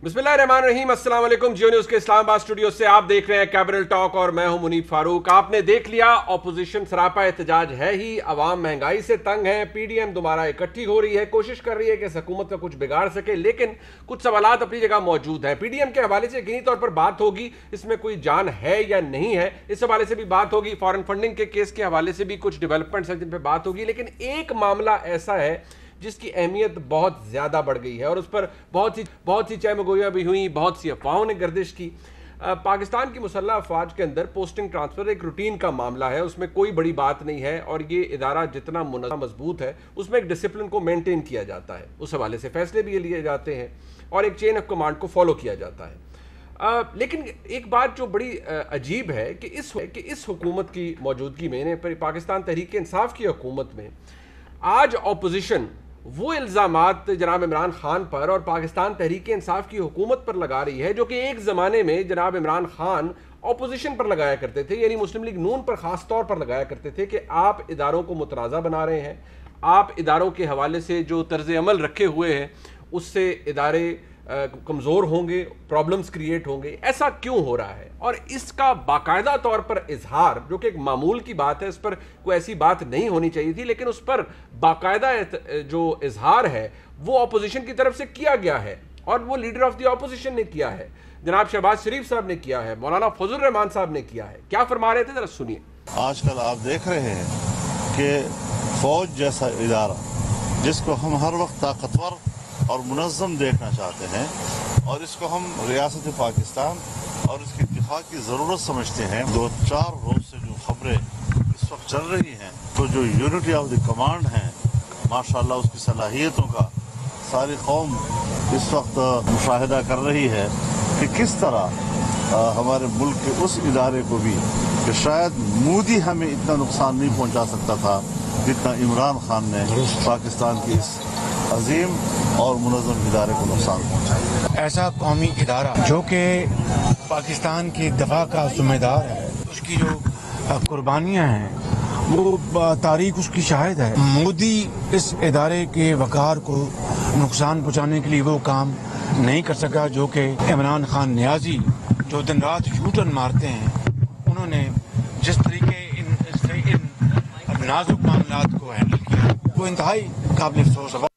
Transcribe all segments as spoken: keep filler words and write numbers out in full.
बिस्मिल्लाहिर्रहमानिर्रहीम, अस्सलाम वालेकुम। जियो न्यूज़ के इस्लामाबाद स्टूडियो से आप देख रहे हैं कैपिटल टॉक और मैं हूं मुनीब फारूक। आपने देख लिया, ऑपोजिशन सरापा एहतजाज है ही, अवाम महंगाई से तंग है, पीडीएम दोबारा इकट्ठी हो रही है, कोशिश कर रही है कि हुकूमत का कुछ बिगाड़ सके, लेकिन कुछ सवालात अपनी जगह मौजूद हैं। पीडीएम के हवाले से यकीनी तौर पर बात होगी, इसमें कोई जान है या नहीं है, इस हवाले से भी बात होगी। फॉरेन फंडिंग के केस के हवाले से भी कुछ डेवलपमेंट्स हैं जिन पर बात होगी, लेकिन एक मामला ऐसा है जिसकी अहमियत बहुत ज़्यादा बढ़ गई है और उस पर बहुत सी बहुत सी चहमगोइयाँ भी हुई, बहुत सी अफवाहों ने गर्दिश की। आ, पाकिस्तान की मुसल्लह अफवाज के अंदर पोस्टिंग ट्रांसफ़र एक रूटीन का मामला है, उसमें कोई बड़ी बात नहीं है और ये इदारा जितना मुनज़्ज़म मजबूत है उसमें एक डिसिप्लिन को मेनटेन किया जाता है, उस हवाले से फैसले भी लिए जाते हैं और एक चेन ऑफ कमांड को फॉलो किया जाता है। आ, लेकिन एक बात जो बड़ी आ, अजीब है कि इस कि इस हुकूमत की मौजूदगी में, पाकिस्तान तहरीक इंसाफ की हुकूमत में, आज अपोजिशन वो इल्ज़ामात जनाब इमरान खान पर और पाकिस्तान तहरीक इंसाफ की हुकूमत पर लगा रही है जो कि एक ज़माने में जनाब इमरान खान अपोजिशन पर लगाया करते थे, यानी मुस्लिम लीग नून पर ख़ास तौर पर लगाया करते थे कि आप इदारों को मुतनाज़ा बना रहे हैं, आप इदारों के हवाले से जो तर्ज अमल रखे हुए हैं उससे इदारे कमज़ोर होंगे, प्रॉब्लम्स क्रिएट होंगे। ऐसा क्यों हो रहा है? और इसका बाकायदा तौर पर इजहार, जो कि एक मामूल की बात है, इस पर कोई ऐसी बात नहीं होनी चाहिए थी, लेकिन उस पर बाकायदा जो इजहार है वो अपोजिशन की तरफ से किया गया है और वो लीडर ऑफ द अपोजिशन ने किया है, जनाब शहबाज शरीफ साहब ने किया है, मौलाना फजल रहमान साहब ने किया है। क्या फरमा रहे थे, जरा सुनिए। आजकल आप देख रहे हैं कि फौज जैसा इदारा जिसको हम हर वक्त ताकतवर और मुनज़्ज़म देखना चाहते हैं और इसको हम रियासत पाकिस्तान और इसके दिफा की ज़रूरत समझते हैं, दो चार रोज से जो खबरें इस वक्त चल रही हैं, तो जो यूनिटी ऑफ द कमांड है माशाल्लाह, उसकी सलाहियतों का सारी कौम इस वक्त मुशाहिदा कर रही है कि किस तरह आ, हमारे मुल्क के उस इदारे को भी, कि शायद मोदी हमें इतना नुकसान नहीं पहुंचा सकता था जितना इमरान खान ने पाकिस्तान की इस अजीम और मुनज़्ज़म इदारे को नुकसान पहुंचाया। ऐसा कौमी इदारा जो कि पाकिस्तान की दफा का जिम्मेदार है, उसकी जो कुर्बानियाँ हैं वो तारीख उसकी शाहिद है। मोदी इस इदारे के वकार को नुकसान पहुंचाने के लिए वो काम नहीं कर सका जो कि इमरान खान नियाजी जो दिन रात यूटर्न मारते हैं, उन्होंने जिस तरीके इन, इन नाजुक मामलात को हैंडल किया वो इंतहाई काबिल अफसोस है।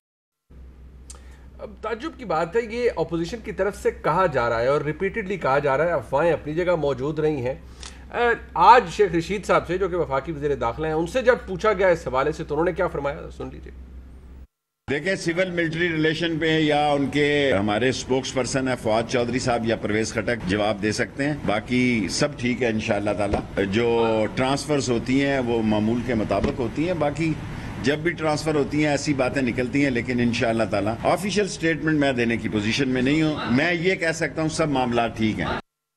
अब ताज्जुब की बात है, ये अपोजिशन की तरफ से कहा जा रहा है और रिपीटेडली कहा जा रहा है, अफवाहें अपनी जगह मौजूद रही हैं। आज शेख रशीद साहब से, जो कि वफाकी वज़ीर दाखिला हैं, उनसे जब पूछा गया इस हवाले से तो उन्होंने क्या फरमाया, सुन लीजिए। देखें, सिविल मिलिट्री रिलेशन पे या उनके हमारे स्पोक्स पर्सन है फवाद चौधरी साहब या परवेज खटक जवाब दे सकते हैं। बाकी सब ठीक है इंशाअल्लाह ताला। जो ट्रांसफर्स होती हैं वो मामूल के मुताबिक होती हैं, बाकी जब भी ट्रांसफर होती हैं ऐसी बातें निकलती हैं, लेकिन इंशाअल्लाह ताला ऑफिशियल स्टेटमेंट मैं देने की पोजीशन में नहीं हूं। मैं ये कह सकता हूं सब मामला ठीक हैं,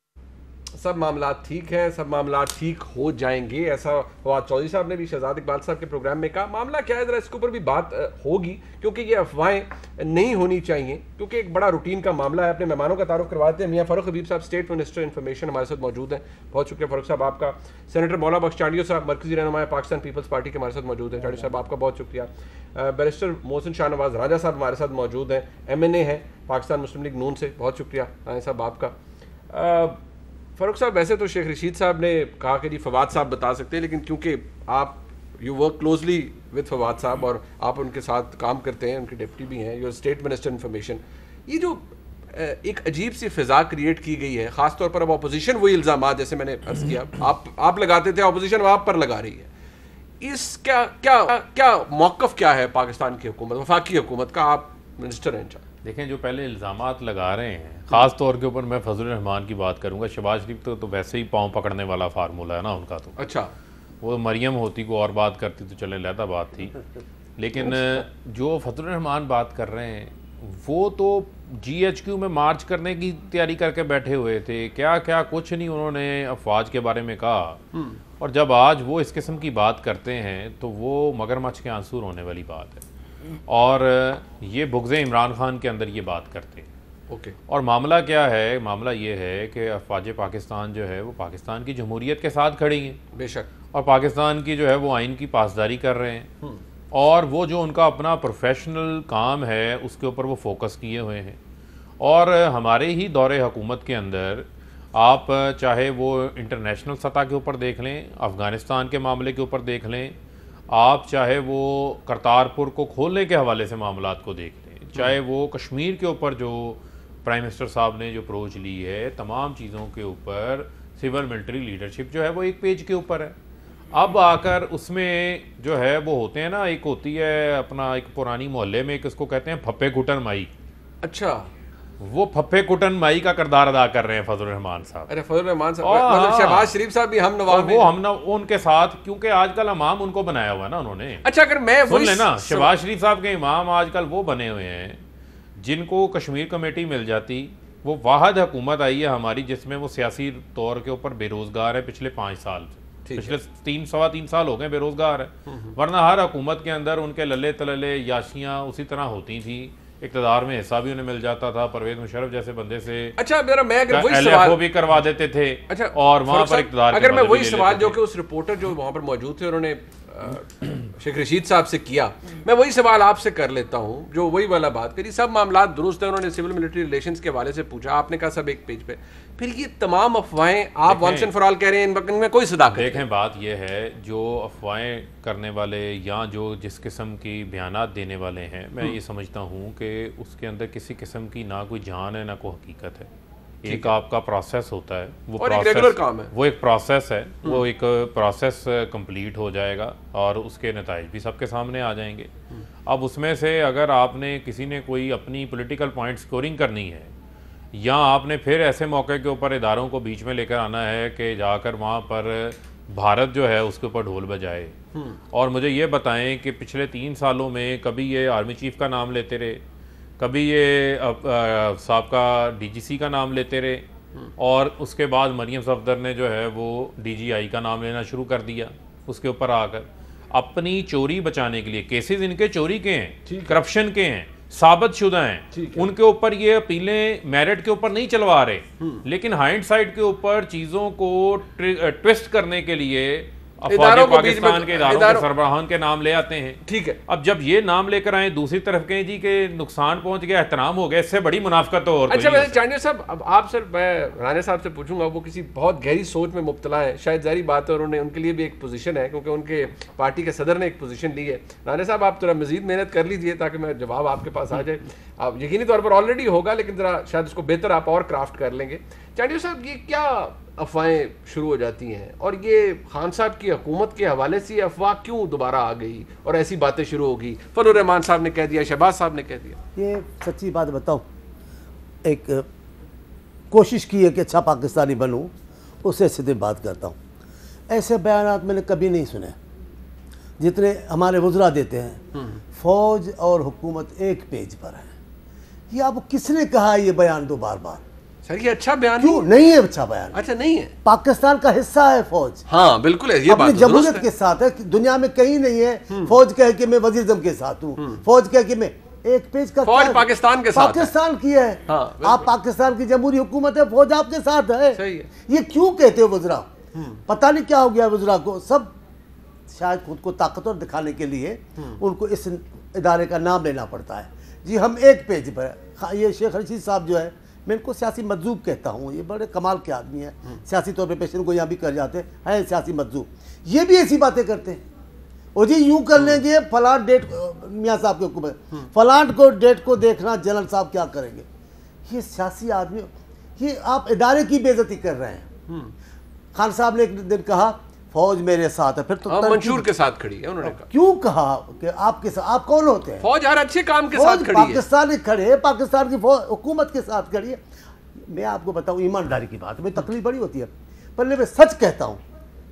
सब मामला ठीक है, सब मामला ठीक हो जाएंगे, ऐसा फवाद चौधरी साहब ने भी शहजाद इकबाल साहब के प्रोग्राम में कहा। मामला क्या है, जरा इसके ऊपर भी बात होगी क्योंकि ये अफवाहें नहीं होनी चाहिए, क्योंकि एक बड़ा रूटीन का मामला है। अपने मेहमानों का तारुफ करवाते हैं। मियां फारूक हबीब साहब, स्टेट मिनिस्टर इन्फॉर्मेशन, हमारे साथ मौजूद हैं। बहुत शुक्रिया फारूक साहब आपका। सेनेटर मौला बख्श चांडियो साहब, मरकजी रहनुमा पाकिस्तान पीपल्स पार्टी के, हमारे साथ मौजूद हैं। चांडियो साहब आपका बहुत शुक्रिया। बैरिस्टर मोहसिन शाहनवाज राजा साहब हमारे साथ मौजूद हैं, एम एन ए हैं पाकिस्तान मुस्लिम लीग नून से, बहुत शुक्रिया राजा साहब आपका। फारूक साहब, वैसे तो शेख रशीद साहब ने कहा कि जी फवाद साहब बता सकते हैं, लेकिन क्योंकि आप you work closely with Fawad साहब और आप उनके साथ काम करते हैं, उनके डिप्टी भी हैं, यूर स्टेट मिनिस्टर इन्फॉर्मेशन, ये जो एक अजीब सी फिजा क्रिएट की गई है, ख़ासतौर पर अब अपोजिशन वही इल्ज़ाम, जैसे मैंने अर्ज़ किया, आप आप लगाते थे, अपोजिशन आप पर लगा रही है, इसका क्या क्या मौक़िफ़ क्या है पाकिस्तान की हुकूमत, वफाकी हुकूमत का? आप मिनिस्टर हैं। देखें, जो पहले इल्ज़ामात लगा रहे हैं, ख़ास तौर के ऊपर मैं फजल रहमान की बात करूंगा। शहबाज शरीफ तो, तो वैसे ही पाँव पकड़ने वाला फार्मूला है ना उनका, तो अच्छा वो मरियम होती को और बात करती तो चले लहदा बात थी, लेकिन जो फजल रहमान बात कर रहे हैं वो तो जी एच क्यू में मार्च करने की तैयारी करके बैठे हुए थे, क्या क्या कुछ नहीं उन्होंने अफवाज के बारे में कहा, और जब आज वो इस किस्म की बात करते हैं तो वो मगरमच्छ के आंसू रोने वाली बात है। और ये बुग़्ज़े इमरान खान के अंदर ये बात करते हैं। Okay okay. और मामला क्या है, मामला ये है कि अफवाज पाकिस्तान जो है वो पाकिस्तान की जमहूरियत के साथ खड़ी हैं, बेशक, और पाकिस्तान की जो है वो आइन की पासदारी कर रहे हैं, और वो जो उनका अपना प्रोफेशनल काम है उसके ऊपर वो फोकस किए हुए हैं। और हमारे ही दौरे हुकूमत के अंदर आप चाहे वो इंटरनेशनल सतह के ऊपर देख लें, अफ़गानिस्तान के मामले के ऊपर देख लें, आप चाहे वो करतारपुर को खोलने के हवाले से मामलात को देख लें, चाहे वो कश्मीर के ऊपर जो प्राइम मिनिस्टर साहब ने जो अप्रोच ली है, तमाम चीज़ों के ऊपर सिविल मिलिट्री लीडरशिप जो है वो एक पेज के ऊपर है। अब आकर उसमें जो है वो होते हैं ना, एक होती है अपना एक पुरानी मोहल्ले में एक उसको कहते हैं फप्पे कुटन माई। अच्छा, वो फप्पे कुटन माई का किरदार अदा कर रहे हैं फजल रहमान साहब। अरे फजल रहमान साहब, मतलब शहबाज शरीफ साहब भी हम नवाब वो हम न, उनके साथ, क्योंकि आजकल इमाम उनको बनाया हुआ है ना उन्होंने। अच्छा, अगर मैं सुन लेना, शहबाज शरीफ साहब के इमाम आजकल वो बने हुए हैं जिनको कश्मीर कमेटी मिल जाती। वो वाहद हुकूमत आई है हमारी जिसमें वो सियासी तौर के ऊपर बेरोजगार है पिछले पाँच साल से, पिछले तीन सवा तीन साल हो गए बेरोजगार है। वरना हर हुकूमत के अंदर उनके लल्ले तलले याशियाँ उसी तरह होती थी, इक़्तिदार में हिस्सा भी उन्हें मिल जाता था, परवेज मुशर्रफ जैसे बंदे से। अच्छा, मेरा मैं अगर वही सवाल भी करवा देते थे। अच्छा, और वहाँ पर इक़्तिदार अगर मैं वही सवाल जो कि उस रिपोर्टर जो वहाँ पर मौजूद थे उन्होंने शेख रशीद साहब से किया, मैं वही सवाल आपसे कर लेता हूँ जो वही वाला बात करी। सब मामला दुरुस्त है, उन्होंने सिविल मिलिट्री रिलेशंस के हवाले से पूछा, आपने कहा सब एक पेज पे, फिर ये तमाम अफवाहें आप वंस एंड फॉर ऑल कह रहे हैं, इनमें कोई सदाकत नहीं। देखें, बात यह है जो अफवाहें करने वाले या जो जिस किस्म की बयानात देने वाले हैं, मैं ये समझता हूँ कि उसके अंदर किसी किस्म की ना कोई जान है ना कोई हकीकत है। एक आपका प्रोसेस होता है, वो और एक रेगुलर काम है, वो एक प्रोसेस है, वो एक प्रोसेस कंप्लीट हो जाएगा और उसके नताइज भी सबके सामने आ जाएंगे। अब उसमें से अगर आपने किसी ने कोई अपनी पॉलिटिकल पॉइंट स्कोरिंग करनी है या आपने फिर ऐसे मौके के ऊपर इदारों को बीच में लेकर आना है कि जाकर वहाँ पर भारत जो है उसके ऊपर ढोल बजाए, और मुझे ये बताएं कि पिछले तीन सालों में कभी ये आर्मी चीफ का नाम लेते रहे, कभी ये साबका डीजीसी का नाम लेते रहे, और उसके बाद मरियम सफदर ने जो है वो डीजीआई का नाम लेना शुरू कर दिया उसके ऊपर आकर, अपनी चोरी बचाने के लिए। केसेस इनके चोरी के हैं, करप्शन के हैं, साबित शुदा हैं, उनके ऊपर ये अपीलें मेरिट के ऊपर नहीं चलवा रहे, लेकिन हाइंडसाइट के ऊपर चीज़ों को ट्विस्ट करने के लिए इदारों को पाकिस्तान के इदारों के सरबराहान के नाम ले आते हैं। ठीक है, अब जब ये नाम लेकर आए, दूसरी तरफ कहें जी के नुकसान पहुंच गया, एहतराम हो गया, इससे बड़ी मुनाफिकत तो और अच्छा वैसे चांडिया साहब, अब आप सर, मैं राणे साहब से पूछूंगा, वो किसी बहुत गहरी सोच में मुब्तला है, शायद जारी बात है, उन्होंने उनके लिए भी एक पोजीशन है क्योंकि उनके पार्टी के सदर ने एक पोजीशन ली है। राणे साहब, आप थोड़ा मजीद मेहनत कर लीजिए ताकि मैं जवाब आपके पास आ जाए। आप यकीनी तौर पर ऑलरेडी होगा, लेकिन जरा शायद उसको बेहतर आप और क्राफ्ट कर लेंगे। चांडिया साहब, ये क्या अफवाहें शुरू हो जाती हैं, और ये खान साहब की हुकूमत के हवाले से अफवाह क्यों दोबारा आ गई और ऐसी बातें शुरू हो गई? फजल रहमान साहब ने कह दिया, शहबाज साहब ने कह दिया। ये सच्ची बात बताऊं, एक कोशिश की है कि अच्छा पाकिस्तानी बनूं, उससे सीधे बात करता हूं। ऐसे बयानात मैंने कभी नहीं सुने जितने हमारे वज़रा देते हैं। फौज और हुकूमत एक पेज पर है। ये आपको किसने कहा ये बयान दो बार बार? सर, ये अच्छा बयान क्यों नहीं है? अच्छा बयान अच्छा नहीं है, पाकिस्तान का हिस्सा है फौज। हाँ बिल्कुल है, ये बात अपनी जमहूरियत के साथ है, दुनिया में कहीं नहीं है फौज कहे कि मैं वजीर आज़म के साथ हूँ, फौज कहे कि मैं एक पेज का फौज पाकिस्तान के साथ पाकिस्तान की है। हाँ, आप पाकिस्तान की जमहूरी हुकूमत है, फौज आपके साथ है। सही है। ये क्यों कहते हो वज़रा? पता नहीं क्या हो गया वज़रा को, सब शायद खुद को ताकतवर दिखाने के लिए उनको इस इदारे का नाम लेना पड़ता है। जी हम एक पेज पर, ये शेख रशीद साहब जो है, मैं इनको सियासी मजजूब कहता हूँ, ये बड़े कमाल के आदमी हैं, सियासी तौर पे पेश इनको यहाँ भी कर जाते हैं सियासी मजजूब। ये भी ऐसी बातें करते हैं, और जी यूँ कर लेंगे फलान डेट, मियाँ साहब के हुक्म है फलान को डेट को देखना, जनरल साहब क्या करेंगे। ये सियासी आदमी, ये आप इदारे की बेइज्जती कर रहे हैं। खान साहब ने एक दिन कहा फौज मेरे साथ है, फिर तो मंशूर के साथ खड़ी है। उन्होंने कहा क्यों कहा कि आपके साथ? आप कौन होते हैं? फौज हर अच्छे काम के साथ खड़ी है। पाकिस्तान खड़े है, पाकिस्तान की हुकूमत के साथ खड़ी है। मैं आपको बताऊं ईमानदारी की बात, मेरी तकलीफ बड़ी होती है, पर मैं सच कहता हूं,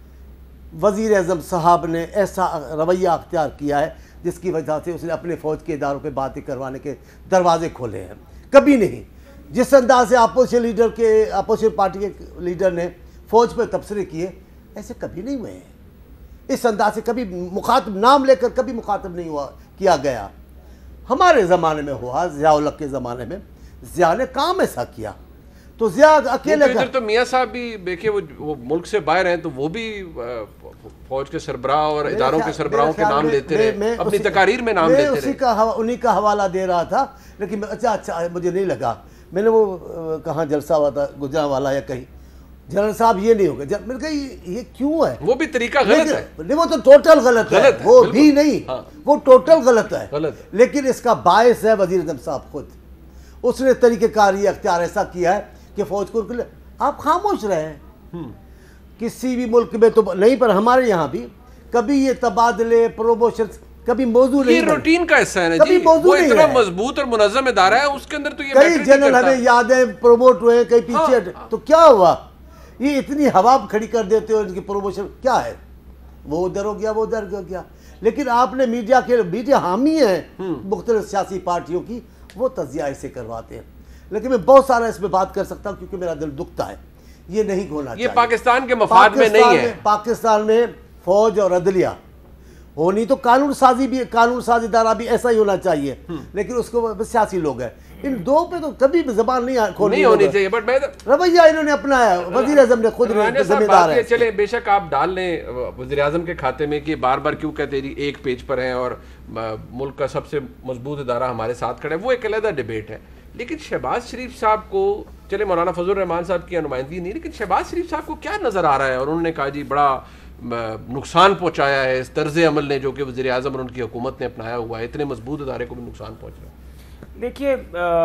वजीर आज़म साहब ने ऐसा रवैया अख्तियार किया है जिसकी वजह से उसने अपने फौज के इदारों पर बातें करवाने के दरवाजे खोले हैं। कभी नहीं जिस अंदाज से अपोजिशन लीडर के अपोजिशन पार्टी के लीडर ने फौज पर तबसरे किए, ऐसे कभी नहीं हुए हैं। इस अंदाज से कभी मुखातब नाम लेकर कभी मुखातब नहीं हुआ किया गया। हमारे ज़माने में हुआ, ज़िया-उल हक के ज़माने में ज़िया ने काम ऐसा किया, तो ज़िया अकेले इधर तो मियाँ साहब भी देखिए वो वो मुल्क से बाहर हैं, तो वो भी फौज के सरबराह और इदारों के सरबराहों के नाम लेते रहे, अपनी तकारीर में नाम लेते रहे। उसी का उन्हीं का हवाला दे रहा था, लेकिन अच्छा अच्छा मुझे नहीं लगा मैंने वो अ, कहाँ जलसा हुआ था गुजरांवाला या कहीं, जनरल साहब ये नहीं होगा, मैंने कहा ये, ये क्यों है, वो भी तरीका गलत है। नहीं वो तो टोटल गलत, गलत है, है, वो बिल्कुल। भी नहीं, हाँ। वो टोटल गलत है, गलत है। लेकिन इसका बायस है वजीर आज़म साहब खुद। उसने तरीक़ेकार ये अख्तियार ऐसा किया है कि फौज को उनके लिए आप खामोश रहे हैं। किसी भी मुल्क में तो नहीं, पर हमारे यहाँ भी कभी ये तबादले प्रमोशन कभी मौजूद नहीं ये बने। रूटीन का हिस्सा है ना कभी जी, मौजूद वो नहीं इतना है। मजबूत और मुनज़्ज़म इदारा है, उसके अंदर तो ये कई मैटर नहीं जनरल करता। हमें याद है प्रमोट हुए, कई पीछे हाँ, हटे। तो क्या हुआ, ये इतनी हवा खड़ी कर देते हो, इनकी प्रमोशन क्या है, वो उधर हो गया वो उधर हो गया। लेकिन आपने मीडिया के मीडिया हामी है मुख्तलिफ सियासी पार्टियों की, वो तजिया ऐसे करवाते हैं। लेकिन मैं बहुत सारा इसमें बात कर सकता हूँ क्योंकि मेरा दिल दुखता है, ये नहीं होना ये चाहिए। पाकिस्तान के मफाद में नहीं पाकिस्तान है। में- पाकिस्तान में फौज और अदलिया होनी तो कानून साजी भी, कानून साज इदारा भी ऐसा ही होना चाहिए, लेकिन उसको सियासी लोग हैं। इन दो पे तो कभी भी जबान नहीं खोलनी नहीं होनी चाहिए, बट मैं रवैया इन्होंने अपनाया, वजीर आजम ने खुद राना साहब जिम्मेदार बात है। ये चले, बेशक आप डाल लें वज़ीर आज़म के खाते में कि बार बार क्यों कहते हैं एक पेज पर हैं और अ, मुल्क का सबसे मजबूत इदारा हमारे साथ खड़ा है, वो एक अलग डिबेट है। लेकिन शहबाज शरीफ साहब को, चले मौलाना फजल रहमान साहब की अनुमाइंदगी नहीं, लेकिन शहबाज शरीफ साहब को क्या नज़र आ रहा है, और उन्होंने कहा जी बड़ा नुकसान पहुंचाया है इस तर्ज अमल ने जो कि वज़ीर आज़म और उनकी हुकूमत ने अपनाया हुआ है, इतने मजबूत इदारे को भी नुकसान पहुंच रहा है। देखिए,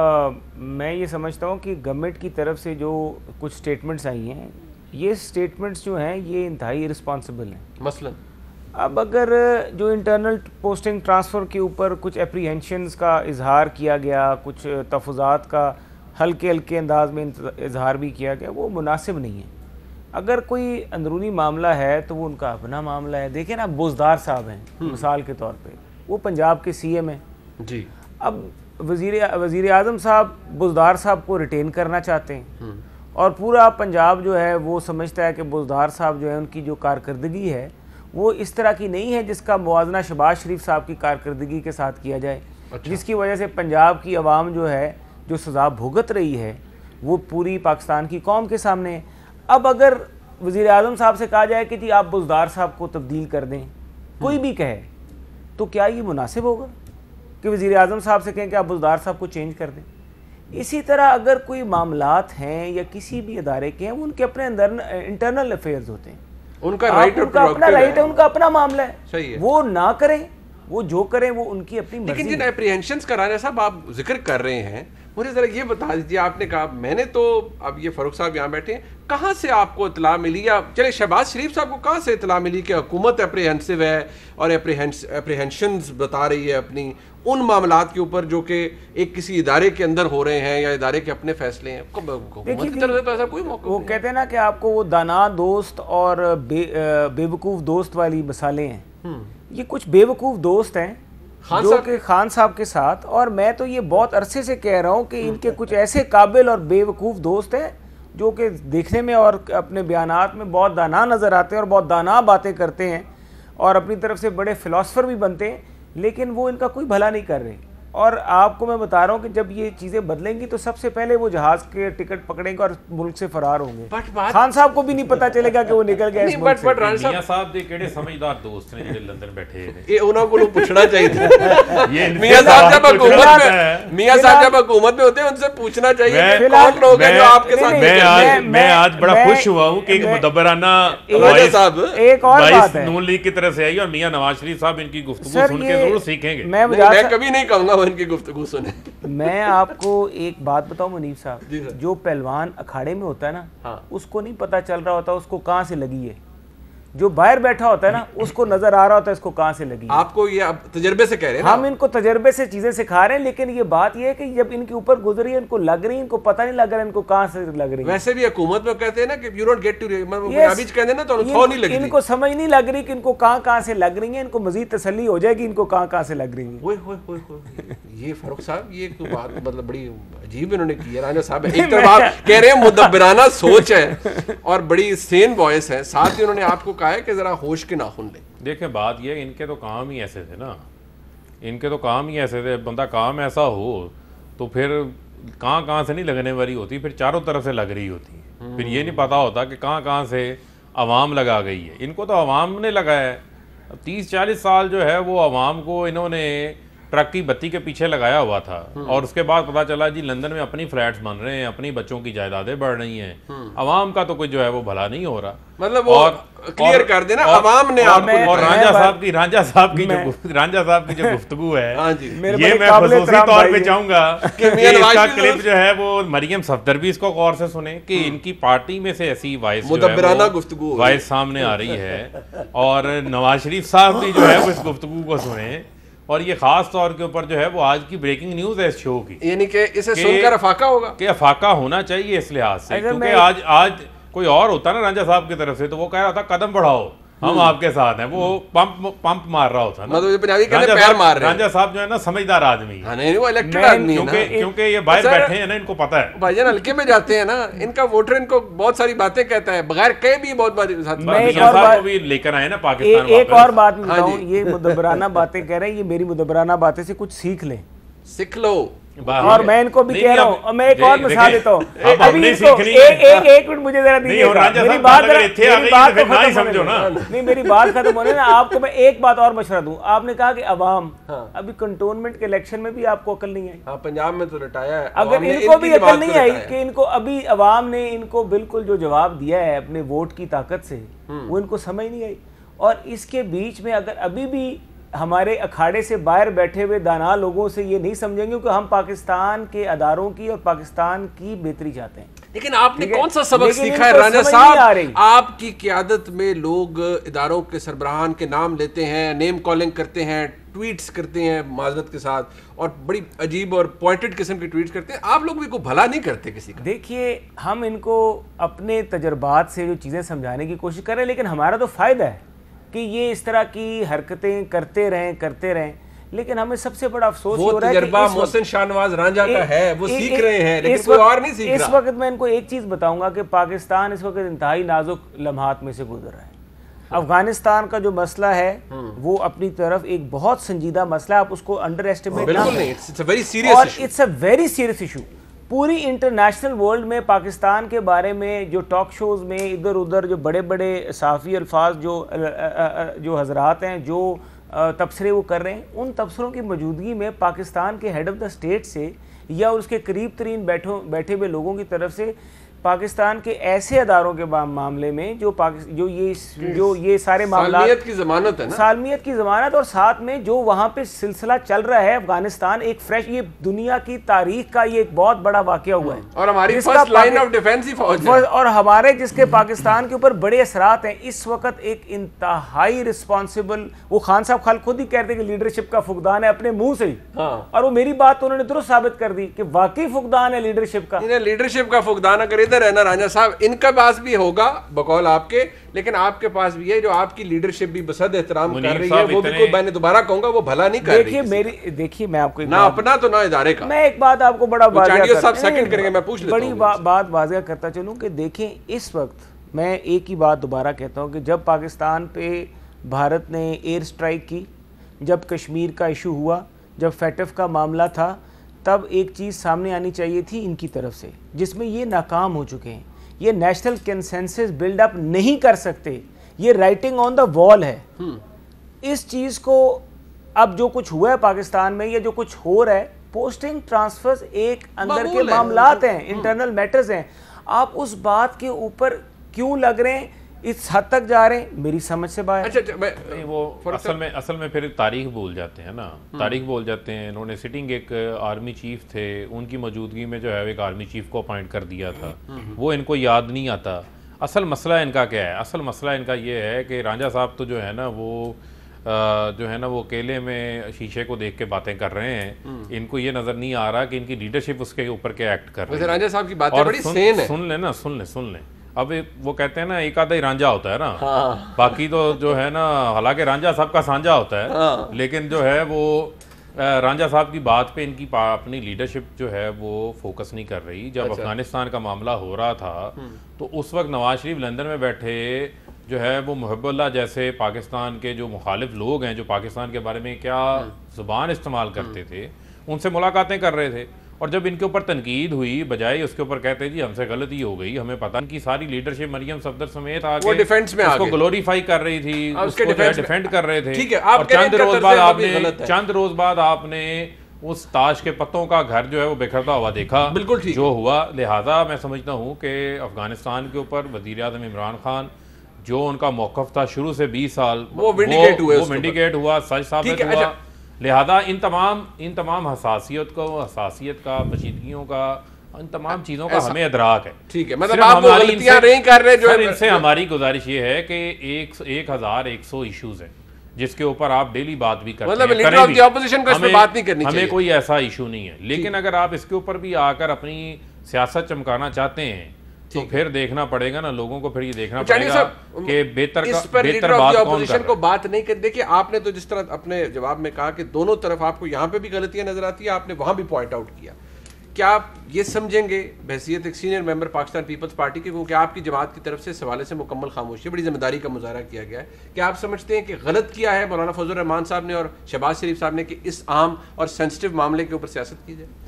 मैं ये समझता हूँ कि गवर्नमेंट की तरफ से जो कुछ स्टेटमेंट्स आई हैं, ये स्टेटमेंट्स जो हैं ये इंतहाई इररिस्पॉन्सिबल हैं। मसलन अब अगर जो इंटरनल पोस्टिंग ट्रांसफ़र के ऊपर कुछ एप्रीहेंशंस का इजहार किया गया, कुछ तफुज़ात का हल्के हल्के अंदाज में इजहार भी किया गया, वो मुनासिब नहीं है। अगर कोई अंदरूनी मामला है तो वो उनका अपना मामला है। देखिए ना, बुज़दार साहब हैं मिसाल के तौर पे, वो पंजाब के सी एम हैं जी। अब वज़ीर वज़ीर आज़म साहब बुज़दार साहब को रिटेन करना चाहते हैं, और पूरा पंजाब जो है वो समझता है कि बुज़दार साहब जो है उनकी जो कारकर्दगी है वो इस तरह की नहीं है जिसका मुवाजना शहबाज शरीफ साहब की कारकर्दगी के साथ किया जाए। अच्छा। जिसकी वजह से पंजाब की आवाम जो है जो सज़ा भुगत रही है वो पूरी पाकिस्तान की कौम के सामने है। अब अगर वज़ीर आज़म साहब से कहा जाए कि जी आप बुज़दार साहब को तब्दील कर दें, कोई भी कहे, तो क्या ये मुनासिब होगा कि वज़ीर आज़म साहब से कहें कि आप बुज़दार साहब को चेंज कर दें? इसी तरह अगर कोई मामलात हैं या किसी भी अदारे के हैं, वो उनके अपने अंदर इंटरनल अफेयर्स होते हैं, उनका आप राइट, उनका अपना राइट है, उनका अपना मामला है, सही है। वो ना करें, वो जो करें वो उनकी अपनी मर्जी। लेकिन जिन एप्रीहेंशंस का राना साहब आप जिक्र कर रहे हैं, मुझे जरा ये बता दीजिए, आपने कहा मैंने तो, अब ये फारूक साहब यहाँ बैठे हैं, कहाँ से आपको इतला मिली, या चले शहबाज शरीफ साहब को कहाँ से इतला मिली कि हुकूमत एप्रीहेंसिव है और एप्रीहेंशंस बता रही है अपनी उन मामलात के ऊपर जो कि एक किसी इदारे के अंदर हो रहे हैं या इदारे के अपने फैसले हैं? हुकूमत की तरफ से तो ऐसा कोई मौका वो कहते हैं ना कि आपको वो दाना दोस्त और बे, बेवकूफ़ दोस्त वाली मिसालें हैं। ये कुछ बेवकूफ़ दोस्त हैं जो कि खान साहब के साथ, और मैं तो ये बहुत अरसे से कह रहा हूँ कि इनके कुछ ऐसे काबिल और बेवकूफ़ दोस्त हैं जो कि देखने में और अपने बयानात में बहुत दाना नज़र आते हैं और बहुत दाना बातें करते हैं और अपनी तरफ से बड़े फ़िलासफ़र भी बनते हैं, लेकिन वो इनका कोई भला नहीं कर रहे। और आपको मैं बता रहा हूँ कि जब ये चीज़ें बदलेंगी तो सबसे पहले वो जहाज़ के टिकट पकड़ेंगे और मुल्क से फरार होंगे। खान साहब को भी नहीं पता चलेगा कि वो निकल गए इस मुल्क से। बट राना साहब साहब दे केड़े समझदार दोस्त ने जो लंदन बैठे हैं, ये उन्हों को पूछना चाहिए। ये मियां साहब जब हुकूमत में मियां साहब जब हुकूमत में होते हैं उनसे पूछना चाहिए कि कौन लोग हैं जो आपके साथ। मैं आज मैं आज बड़ा खुश हुआ हूँ कि एक मुदब्बराना वॉइस साहब एक और बात है, नून लीग की तरफ से आई और मियां नवाज शरीफ साहब इनकी गुफ्तगू सुन के जरूर सीखेंगे। मैं कभी नहीं कहूंगा इनकी गुफ्तगू सुने। मैं आपको एक बात बताऊं मुनीफ साहब, जो पहलवान अखाड़े में होता है ना, हाँ। उसको नहीं पता चल रहा होता उसको कहां से लगी है, जो बाहर बैठा होता है ना उसको नजर आ रहा होता है इसको कहां से लगी है। आपको ये आप तजर्बे से कह रहे हैं, हम इनको तजर्बे से चीजें सिखा रहे हैं, लेकिन ये बात ये है कि जब इनके ऊपर गुजरी है इनको लग रही है, इनको पता नहीं लग रहा है इनको कहां से लग रही है। वैसे भी हुकूमत में कहते हैं ना कि you don't get to Punjabi कहते हैं ना, तो थो नहीं लगी, इनको समझ नहीं लग रही कि इनको कहां कहां से लग रही है, इनको मजीद तसल्ली हो जाएगी इनको कहां कहां से लग रही है। ओए होए होए होए, ये फारूक साहब ये तो बात मतलब बड़ी अजीब इन्होंने की है। राना साहब एक तरफ आप कह रहे हैं मुदब्बिराना सोच है और बड़ी सेन वॉइस है, साथ ही उन्होंने आपको कहा है कि जरा होश के नाखून ले। देखें बात ये, इनके तो काम ही ऐसे थे ना, इनके तो काम ही ऐसे थे, बंदा काम ऐसा हो तो फिर कहाँ कहाँ से नहीं लगने वाली होती, फिर चारों तरफ से लग रही होती है, फिर ये नहीं पता होता कि कहाँ कहाँ से आवाम लगा गई है। इनको तो आवाम ने लगाया है, तीस चालीस साल जो है वो आवाम को इन्होंने ट्रक की बत्ती के पीछे लगाया हुआ था और उसके बाद पता चला जी लंदन में अपनी फ्लैट्स बन रहे हैं, अपनी बच्चों की जायदादें बढ़ रही हैं, अवाम का तो कोई जो है वो भला नहीं हो रहा। मतलब वो क्लियर कर देना, अवाम ने आपको। और रांझा साहब की रांझा साहब की जो रांझा साहब की जो गुफ्तगू है, हाँ जी, ये मैं खसूसी तौर पे चाहूंगा कि इसका क्लिप जो है वो मरियम सफदर भी इसको गौर से सुने कि इनकी पार्टी में से ऐसी वॉइस मुदब्बराना गुफ्तगू वॉइस सामने आ रही है और नवाज शरीफ साहब भी जो है वो इस गुफ्तगू को सुने। और ये खास तौर के ऊपर जो है वो आज की ब्रेकिंग न्यूज है इस शो की, यानी कि इसे सुनकर अफाका होगा कि अफाका होना चाहिए इस लिहाज से, क्योंकि आज आज कोई और होता ना रांझा साहब की तरफ से तो वो कह रहा था कदम बढ़ाओ हम आपके साथ हैं, वो पंप पंप मार रहा होता ना, मतलब पंजाबी कहते पैर मार रहे हैं। रांझा साहब जो है ना समझदार आदमी, हाँ नहीं वो इलेक्टेड आदमी है ना, क्योंकि क्योंकि ये बाहर बैठे हैं ना, इनको पता है भाईजान हल्के में जाते हैं ना, इनका वोटर इनको बहुत सारी बातें कहता है बगैर कहे भी बहुत बात को भी लेकर आए ना पाकिस्तान। एक और बात मैं बताऊं, ये मुदब्बराना बातें कह रहे हैं, ये मेरी मुदब्बराना बातें से कुछ सीख लें, सीख लो। और मैं इनको भी कह रहा हूँ, और मैं एक और मिसाल देता हूँ अभी इनको, एक एक एक मिनट मुझे जरा दीजिए, मेरी बात मेरी बात तो खत्म समझो ना, नहीं मेरी बात खत्म होने ना, आपको मैं एक बात और मशवरा दूं। आपने कहा कि अवाम, अभी कंटोनमेंट के इलेक्शन में भी आपको अकल नहीं आई। हाँ पंजाब में तो लटाया है, अगर इनको भी अकल नहीं आई कि इनको अभी अवाम ने इनको बिल्कुल जो जवाब दिया है अपने वोट की ताकत से, वो इनको समझ नहीं आई। और इसके बीच में अगर अभी भी हमारे अखाड़े से बाहर बैठे हुए दाना लोगों से ये नहीं समझेंगे कि हम पाकिस्तान के अदारों की और पाकिस्तान की बेहतरी चाहते हैं। लेकिन आपने कौन सा सबक सीखा है रांझा साहब? आपकी क़यादत में लोग इदारों के सरबराहान के नाम लेते हैं, नेम कॉलिंग करते हैं, ट्वीट्स करते हैं माजरत के साथ, और बड़ी अजीब और पॉइंटेड किस्म के ट्वीट्स करते हैं। आप लोग भी को भला नहीं करते किसी का। देखिए हम इनको अपने तजर्बात से जो चीज़ें समझाने की कोशिश कर रहे हैं, लेकिन हमारा तो फ़ायदा है कि ये इस तरह की हरकतें करते रहें करते रहें लेकिन हमें सबसे बड़ा अफसोस हो रहा है कि मोहसिन शाहनवाज रांझा का है, वो ए, सीख ए, रहे हैं, लेकिन कोई और नहीं सीख इस रहा। वक्त मैं इनको एक चीज़ बताऊंगा कि पाकिस्तान इस वक्त इंतहाई नाजुक लम्हात में से गुजर रहा है। अफगानिस्तान का जो मसला है वो अपनी तरफ एक बहुत संजीदा मसला है, आप उसको अंडर एस्टिमेट बिल्कुल नहीं, it's a very serious issue, it's a very serious issue. पूरी इंटरनेशनल वर्ल्ड में पाकिस्तान के बारे में जो टॉक शोज़ में इधर उधर जो बड़े बड़े सहाफ़ी अल्फाज जो जो हजरात हैं जो तबसरे वो कर रहे हैं, उन तबसरों की मौजूदगी में पाकिस्तान के हेड ऑफ़ द स्टेट से या उसके करीब तरीन बैठो बैठे हुए लोगों की तरफ से पाकिस्तान के ऐसे अदारों के मामले में जो जो ये जो ये सारे मामला सालमियत की ज़मानत है ना, सालमियत की ज़मानत, और साथ में जो वहाँ पे सिलसिला चल रहा है अफगानिस्तान एक फ्रेश, ये दुनिया की तारीख का ये एक बहुत बड़ा वाक़या हुआ है और हमारी फर्स्ट लाइन ऑफ डिफेंस ही फौज है, और हमारे जिसके पाकिस्तान के ऊपर बड़े असरात हैं। इस वक्त एक इंतहाई रिस्पॉन्सिबल, वो खान साहब खाल खुद ही कहते हैं कि लीडरशिप का फुकदान है अपने मुंह से ही, हाँ। और वो मेरी बात तो उन्होंने दुरुस्त साबित कर दी कि वाकई फुकदान है लीडरशिप का। लीडरशिप का फुकदान अगर इधर है ना रांझा साहब, इनका पास भी होगा बकौल आपके, लेकिन आपके पास भी है जो आपकी लीडरशिप भी बसद एहतराम कर रही है, वो भी कोई, मैंने दोबारा कहूंगा, वो भला नहीं कर रही। देखिए मेरी देखिए मैं आपको ना अपना तो ना इदारे का, मैं एक बात आपको बड़ा सेकंड करेंगे, मैं पूछ लेता बड़ी बात वाज़ेह करता चलूं कि देखें इस वक्त मैं एक ही बात दोबारा कहता हूं कि जब पाकिस्तान पे भारत ने एयर स्ट्राइक की, जब कश्मीर का इशू हुआ, जब फैटफ का मामला था, तब एक चीज़ सामने आनी चाहिए थी इनकी तरफ से, जिसमें ये नाकाम हो चुके हैं। ये नेशनल कंसेंसस बिल्डअप नहीं कर सकते, ये राइटिंग ऑन द वॉल है। इस चीज़ को अब जो कुछ हुआ है पाकिस्तान में, या जो कुछ हो रहा है, पोस्टिंग ट्रांसफर्स एक अंदर के मामलात हैं, इंटरनल मैटर्स हैं। आप उस बात के ऊपर क्यों लग रहे हैं, इस हद तक जा रहे हैं, मेरी समझ से बाहर। अच्छा, अच्छा वो असल में असल में फिर तारीख भूल जाते हैं ना, तारीख भूल जाते हैं। इन्होंने सिटिंग एक आर्मी चीफ थे, उनकी मौजूदगी में जो है एक आर्मी चीफ को अपॉइंट कर दिया था, वो इनको याद नहीं आता। असल मसला इनका क्या है? असल मसला इनका ये है कि रांझा साहब तो जो है ना वो जो है ना वो अकेले में शीशे को देख के बातें कर रहे हैं, इनको ये नज़र नहीं आ रहा कि इनकी लीडरशिप उसके ऊपर क्या एक्ट कर रही है। रांझा साहब की बातें बड़ी सेन है, सुन ले ना, सुन ले सुन ले अब वो कहते हैं ना एक आधा ही रांझा होता है ना, हाँ। बाकी तो जो है ना, हालांकि रांझा साहब का सांझा होता है, हाँ। लेकिन जो है वो रांझा साहब की बात पे इनकी अपनी लीडरशिप जो है वो फोकस नहीं कर रही। जब अच्छा। अफगानिस्तान का मामला हो रहा था तो उस वक्त नवाज शरीफ लंदन में बैठे जो है वो मुहब्बुल्लाह जैसे पाकिस्तान के जो मुखालिफ लोग हैं, जो पाकिस्तान के बारे में क्या ज़ुबान इस्तेमाल करते थे, उनसे मुलाकातें कर रहे थे। और जब इनके ऊपर तनकीद हुई, बजाय उसके ऊपर कहते जी हमसे गलती हो गई, हमें पता नहीं, कि सारी लीडरशिप मरियम सफदर समेत आके वो डिफेंस में उसको ग्लोरीफाई कर रही थी, उसको डिफेंड कर रहे थे। ठीक है, आप और चंद रोज बाद आपने चंद रोज बाद आपने उस ताश के पत्तों का घर जो है वो बिखरता हुआ देखा, बिल्कुल ठीक जो हुआ। लिहाजा मैं समझता हूँ कि अफगानिस्तान के ऊपर वजीर आज़म इमरान खान जो उनका मौक़िफ़ था शुरू से बीस साल वो विंडिकेट हुए, वो विंडिकेट हुआ, सच साबित हुआ। अच्छा। लिहाजा इन तमाम इन तमाम हसासियत को हसासियत का पेचीदगियों का इन तमाम चीज़ों का हमें अदराक है। ठीक है, मतलब आप वो गलतियां नहीं कर रहे जो इनसे हमारी गुजारिश ये है कि एक एक हज़ार एक सौ इशूज़ हैं जिसके ऊपर आप डेली बात भी करते मतलब हैं, लीडर ऑफ द ऑपोजिशन को इस पे बात नहीं करनी चाहिए, हमें कोई ऐसा इशू नहीं है। लेकिन अगर आप इसके ऊपर भी आकर अपनी सियासत चमकाना चाहते हैं तो फिर देखना पड़ेगा ना, लोगों को फिर ये देखना पड़ेगा कि बेहतर इस पर लीडर ऑफ द ऑपोजिशन को बात नहीं कर। देखिए आपने तो जिस तरह अपने जवाब में कहा कि दोनों तरफ आपको यहाँ पे भी गलतियां नजर आती है, आपने वहां भी पॉइंट आउट किया। क्या आप ये समझेंगे बहसियत एक सीनियर मेंबर पाकिस्तान पीपल्स पार्टी के, क्योंकि आपकी जमात की तरफ से इस हवाले से मुकम्मल खामोशी, बड़ी जिम्मेदारी का मुजाहरा किया गया है, क्या आप समझते हैं कि गलत किया है मौलाना फजल रहमान साहब ने और शहबाज शरीफ साहब ने कि इस आम और सेंसिटिव मामले के ऊपर सियासत की जाए?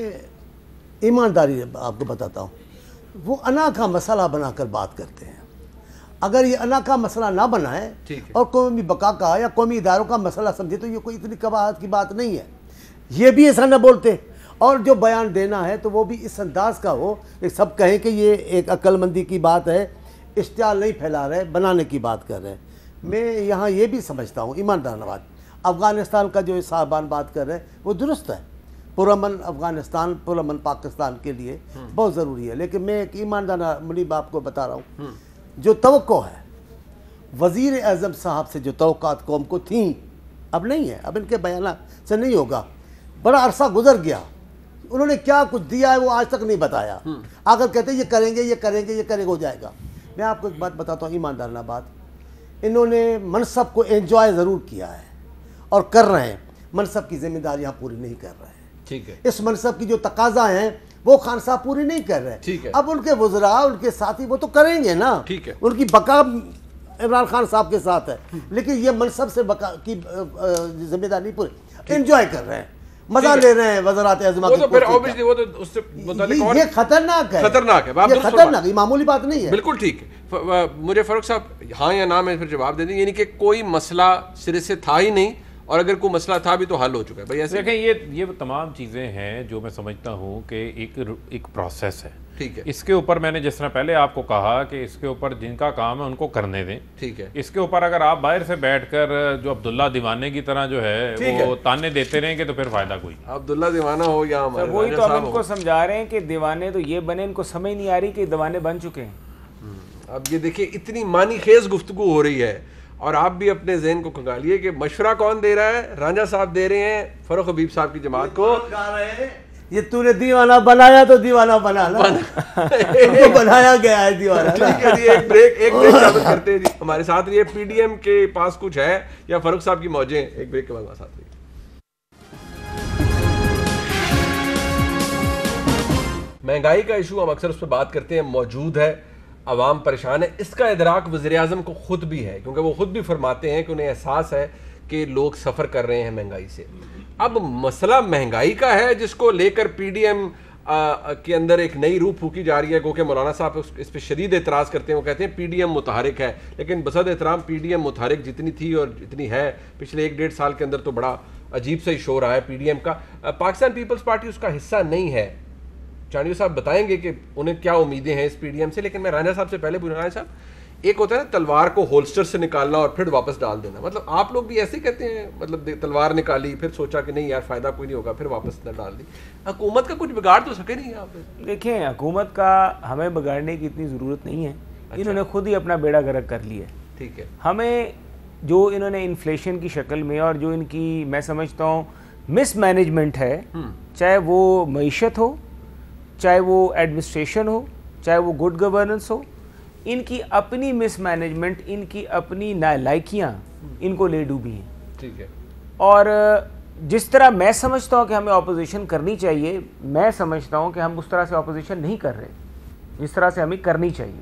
मैं ईमानदारी आपको बताता हूँ, वो अना का मसला बनाकर बात करते हैं। अगर ये अना का मसला ना बनाए और कौमी बका का या कौमी इदारों का मसला समझे तो ये कोई इतनी कबाहत की बात नहीं है। ये भी ऐसा ना बोलते और जो बयान देना है तो वो भी इस अंदाज का हो कि सब कहें कि ये एक अक्लमंदी की बात है, इश्तियाल नहीं फैला रहे, बनाने की बात कर रहे हैं। मैं यहाँ ये भी समझता हूँ ईमानदार नवाज, अफ़गानिस्तान का जो साहबान बात कर रहे हैं वो दुरुस्त है, पुरअमन अफ़गानिस्तान पुरअमन पाकिस्तान के लिए बहुत ज़रूरी है। लेकिन मैं एक ईमानदार मुनीब आपको बता रहा हूँ, जो तवक्को है वज़ीर आज़म साहब से, जो तवक्कात कौम को थी अब नहीं है, अब इनके बयान से नहीं होगा। बड़ा अरसा गुजर गया, उन्होंने क्या कुछ दिया है वो आज तक नहीं बताया। अगर कहते ये करेंगे ये करेंगे ये करेंगे हो जाएगा। मैं आपको एक बात बताता हूँ ईमानदार ना बात, इन्होंने मनसब को एंजॉय ज़रूर किया है और कर रहे हैं, मनसब की जिम्मेदारियाँ पूरी नहीं कर रहे हैं। ठीक है, इस मनसब की जो तकाजा हैं वो खान साहब पूरी नहीं कर रहे। ठीक है, अब उनके वज़रा उनके साथी वो तो करेंगे ना। ठीक है, उनकी बका इमरान खान साहब के साथ है, लेकिन ये मनसब से बका की जिम्मेदारी पूरी एंजॉय कर रहे हैं, मजा ले रहे हैं वज़रात आज़मा की। तो फिर ऑब्वियसली वो तो उससे ये खतरनाक है, खतरनाक है, ये खतरनाक, ये मामूली बात नहीं है। बिल्कुल ठीक है। मुझे फारूक साहब हाँ या ना में फिर जवाब दे दें, यानी कि कोई मसला सिरे से था ही नहीं और अगर कोई मसला था भी तो हल हो चुका है। भाई ऐसे देखें, ये ये तमाम चीज़ें हैं जो मैं समझता हूँ कि एक एक प्रोसेस है। ठीक है, इसके ऊपर मैंने जिस तरह पहले आपको कहा कि इसके ऊपर जिनका काम है उनको करने दें। ठीक है, इसके ऊपर अगर आप बाहर से बैठकर जो अब्दुल्ला दीवाने की तरह जो है वो ताने देते रहेंगे तो फिर फायदा कोई। अब्दुल्ला दीवाना हो या हमारे वही तो हम इनको समझा रहे हैं कि दीवाने तो ये बने, इनको समझ नहीं आ रही कि दीवाने बन चुके हैं। अब ये देखिए इतनी मानी खेज गुफ्तगू हो रही है और आप भी अपने जहन को खंगालिए कि मशवरा कौन दे रहा है? रांझा साहब दे रहे हैं फरूक हबीब साहब की जमात को। ये तूने दीवाना बनाया तो दीवाना बना ला, तो बनाया गया है दीवाना। ठीक है जी, एक ब्रेक एक ब्रेक चालू करते हैं जी। हमारे साथ रहिए, पीडीएम के पास कुछ है या फरूक साहब की मौजें, एक ब्रेक के बाद हमारे साथ रहिए। महंगाई का इशू हम अक्सर उस पर बात करते हैं, मौजूद है, अवाम परेशान है। इसका इदराक वज़ीर-ए-आज़म को खुद भी है, क्योंकि वो खुद भी फरमाते हैं कि उन्हें एहसास है कि लोग सफ़र कर रहे हैं महंगाई से। अब मसला महंगाई का है जिसको लेकर पीडीएम के अंदर एक नई रूह फूकी जा रही है। गो के मौलाना साहब इस पर शदीद एतराज़ करते हैं, वो कहते हैं पीडीएम मुतहरिक है, लेकिन बसद एहतराम पीडीएम मुतहरिक जितनी थी और जितनी है पिछले एक डेढ़ साल के अंदर तो बड़ा अजीब सा ही शोर आया पीडीएम का। पाकिस्तान पीपल्स पार्टी उसका हिस्सा नहीं है। चांडियो साहब बताएंगे कि उन्हें क्या उम्मीदें हैं इस पीडीएम से। लेकिन मैं रांझा साहब से पहले पूछना, रांझा साहब, एक होता है ना तलवार को होल्स्टर से निकालना और फिर वापस डाल देना, मतलब आप लोग भी ऐसे कहते हैं? मतलब तलवार निकाली, फिर सोचा कि नहीं यार फ़ायदा कोई नहीं होगा, फिर वापस न डाल दी। हुकूमत का कुछ बिगाड़ तो सके नहीं आप? देखें, हुकूमत का हमें बिगाड़ने की इतनी ज़रूरत नहीं है। अच्छा। इन्होंने खुद ही अपना बेड़ा गर्क कर लिया। ठीक है, हमें जो इन्होंने इन्फ्लेशन की शक्ल में और जो इनकी मैं समझता हूँ मिसमैनेजमेंट है, चाहे वो मईशत हो, चाहे वो एडमिनिस्ट्रेशन हो, चाहे वो गुड गवर्नेंस हो, इनकी अपनी मिसमैनेजमेंट, इनकी अपनी नालायकियाँ इनको ले डूबी हैं। ठीक है, और जिस तरह मैं समझता हूँ कि हमें ऑपोजिशन करनी चाहिए, मैं समझता हूँ कि हम उस तरह से ऑपोजिशन नहीं कर रहे जिस तरह से हमें करनी चाहिए।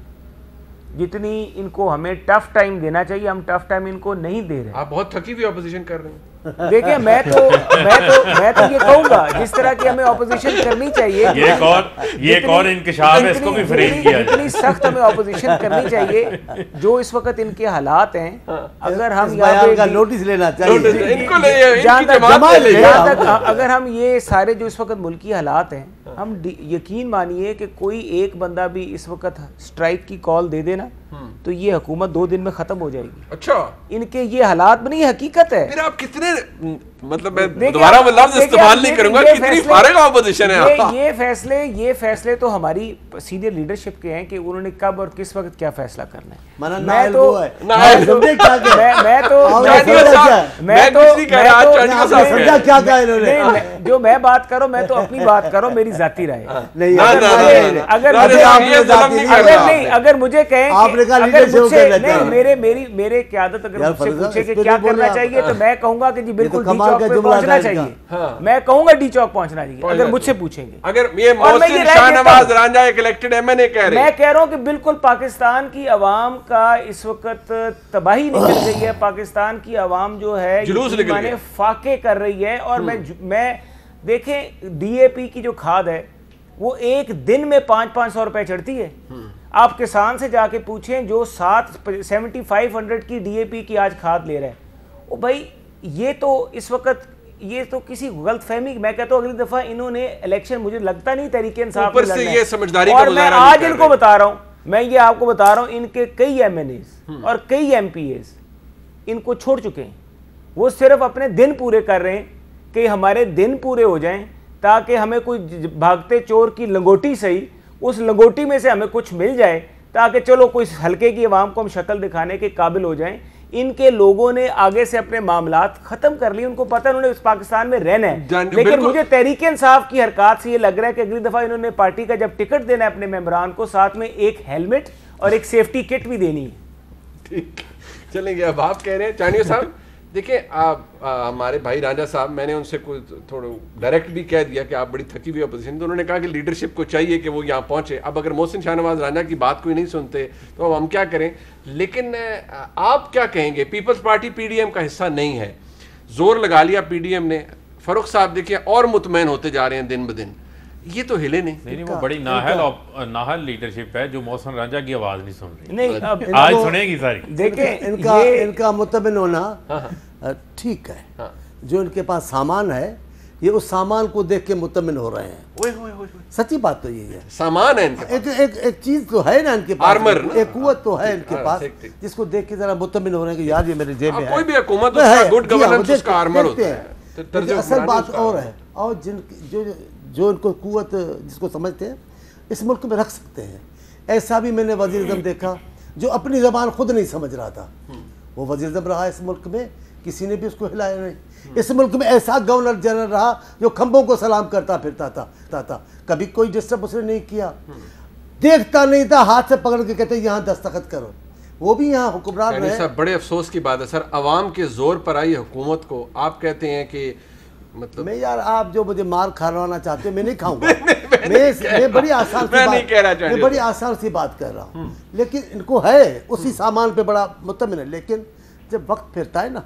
जितनी इनको हमें टफ टाइम देना चाहिए, हम टफ टाइम इनको नहीं दे रहे। आप बहुत थकी हुई ऑपोजिशन कर रहे हैं। देखिए मैं तो मैं तो मैं तो ये कहूंगा जिस तरह की हमें ऑपोजिशन करनी चाहिए, ये कौन ये कौन इंकशाफ है, इसको भी फ्रेम किया जाए। इतनी सख्त हमें ऑपोजिशन करनी चाहिए। जो इस वक्त इनके हालात हैं, अगर हम इस बयान का नोटिस लेना चाहिए, इनको ले जहाँ इनकी तक जमात ले जहाँ तक अगर हम ये सारे जो इस वक्त मुल्की हालात हैं, हम यकीन मानिए कि कोई एक बंदा भी इस वक्त स्ट्राइक की कॉल दे देना तो ये हुकूमत दो दिन में खत्म हो जाएगी। अच्छा, इनके ये हालात बनी हकीकत है। फिर आप कितने, मतलब मैं दोबारा वो लफ्ज इस्तेमाल नहीं करूंगा, कितनी फारिग ऑपोजिशन है। ये, ये फैसले ये फैसले तो हमारी सीनियर लीडरशिप के हैं कि उन्होंने कब और किस वक्त क्या फैसला करना है। मैं तो मैं तो मैं तो जो मैं बात करो, मैं तो अपनी बात करो, मेरी जाती राय। अगर नहीं, अगर मुझे कहें अगर मुझसे नहीं मेरे मेरी मेरे क़यादत अगर मुझसे पूछे कि क्या करना चाहिए तो मैं कहूंगा कि जी बिल्कुल डी चौक पे पहुंचना चाहिए। मैं कहूंगा डी चौक पहुंचना चाहिए अगर मुझसे पूछेंगे। अगर ये मोहसिन शाहनवाज रांझा एक इलेक्टेड एमएनए कह रहे हैं, मैं कह रहा हूं कि बिल्कुल पाकिस्तान की आवाम का इस वक्त तबाही निकल गई है। पाकिस्तान की आवाम जो है जुलूस निकल गया, फाके कर रही है। और मैं मैं देखें डीएपी की जो खाद है वो एक दिन में पांच पांच सौ रुपए चढ़ती है। आप किसान से जाके पूछें जो सात सेवेंटी फाइव हंड्रेड की डीएपी की आज खाद ले रहा है, ओ भाई ये तो इस वक्त ये तो किसी गलत फहमी। मैं कहता हूँ अगली दफा इन्होंने इलेक्शन, मुझे लगता नहीं तरीके इंसाफ ऊपर से ये समझदारी का और मैं मुजाहरा आज नहीं इनको बता रहा हूँ, मैं ये आपको बता रहा हूँ, इनके कई एमएनएस और कई एमपीएस इनको छोड़ चुके हैं। वो सिर्फ अपने दिन पूरे कर रहे हैं कि हमारे दिन पूरे हो जाएं ताकि हमें कोई भागते चोर की लंगोटी सही, उस लंगोटी में से हमें कुछ मिल जाए ताकि चलो कोई हल्के की आवाम को हम शक्ल दिखाने के काबिल हो जाएं। इनके लोगों ने आगे से अपने मामलात खत्म कर लिए, उनको पता है उन्होंने इस पाकिस्तान में रहना है। लेकिन मुझे तहरीक इंसाफ की हरकत से ये लग रहा है कि अगली दफा इन्होंने पार्टी का जब टिकट देना है अपने मेंबरान को, साथ में एक हेलमेट और एक सेफ्टी किट भी देनी है। ठीक, चलेंगे। अब आप कह रहे हैं चाणिया साहब, देखिए आप हमारे भाई रांझा साहब, मैंने उनसे कोई थोड़ा डायरेक्ट भी कह दिया कि आप बड़ी थकी हुई अपोजिशन, तो उन्होंने कहा कि लीडरशिप को चाहिए कि वो यहाँ पहुंचे। अब अगर मोहसिन शाहनवाज रांझा की बात कोई नहीं सुनते तो अब हम क्या करें। लेकिन आप क्या कहेंगे, पीपल्स पार्टी पीडीएम का हिस्सा नहीं है, जोर लगा लिया पीडीएम ने, फारूक साहब देखिए और मुतमैन होते जा रहे हैं दिन ब दिन, ये तो हिले नहीं। नहीं, नहीं वो बड़ी नाहल नाहल लीडरशिप है जो मोहसिन रांझा की आवाज नहीं सुन रही। नहीं अब आज सुनेगी सारी। देखें इनका इनका मुतमिन होना ठीक है। हाँ। जो इनके पास सामान है ये उस सामान को देख के मुतमिन हो रहे हैं। ओए ओए ओए, सच्ची बात तो यही है, सामान है इनके पास। एक एक एक चीज तो है ना इनके पास, आर्मर ना? एक कुव्वत तो है इनके पास जिसको देख के जरा मुतमिन हो रहे हैं कि यार ये मेरे जेब में है। कोई भी हुकूमत उसका गुड गवर्नेंस उसका आर्मर होता है। असल बात और है, और जिन जो जो इनको कुव्वत जिसको समझते हैं इस मुल्क में रख सकते हैं। ऐसा भी मैंने वज़ीर-ए-आज़म देखा जो अपनी ज़बान खुद नहीं समझ रहा था, वो वज़ीर-ए-आज़म रहा इस मुल्क में, किसी ने भी उसको हिलाया नहीं। इस मुल्क में ऐसा गवर्नर जनरल रहा जो खंभों को सलाम करता फिरता था, था, था। कभी कोई डिस्टर्ब उसने नहीं किया, देखता नहीं था, हाथ से पकड़ के कहते यहाँ दस्तखत करो। वो भी यहाँ हुक्मरान रहे। बड़े अफसोस की बात है सर, अवाम के जोर पर आई हुकूमत को आप कहते हैं कि मतलब मैं यार आप जो मुझे मार खाना चाहते हो मैं नहीं खाऊंगा। मैं मैं बड़ी आसान सी बात मैं बड़ी आसान सी बात कर रहा हूँ, लेकिन इनको है उसी सामान पे बड़ा मुतमिन है। लेकिन जब वक्त फिरता है ना,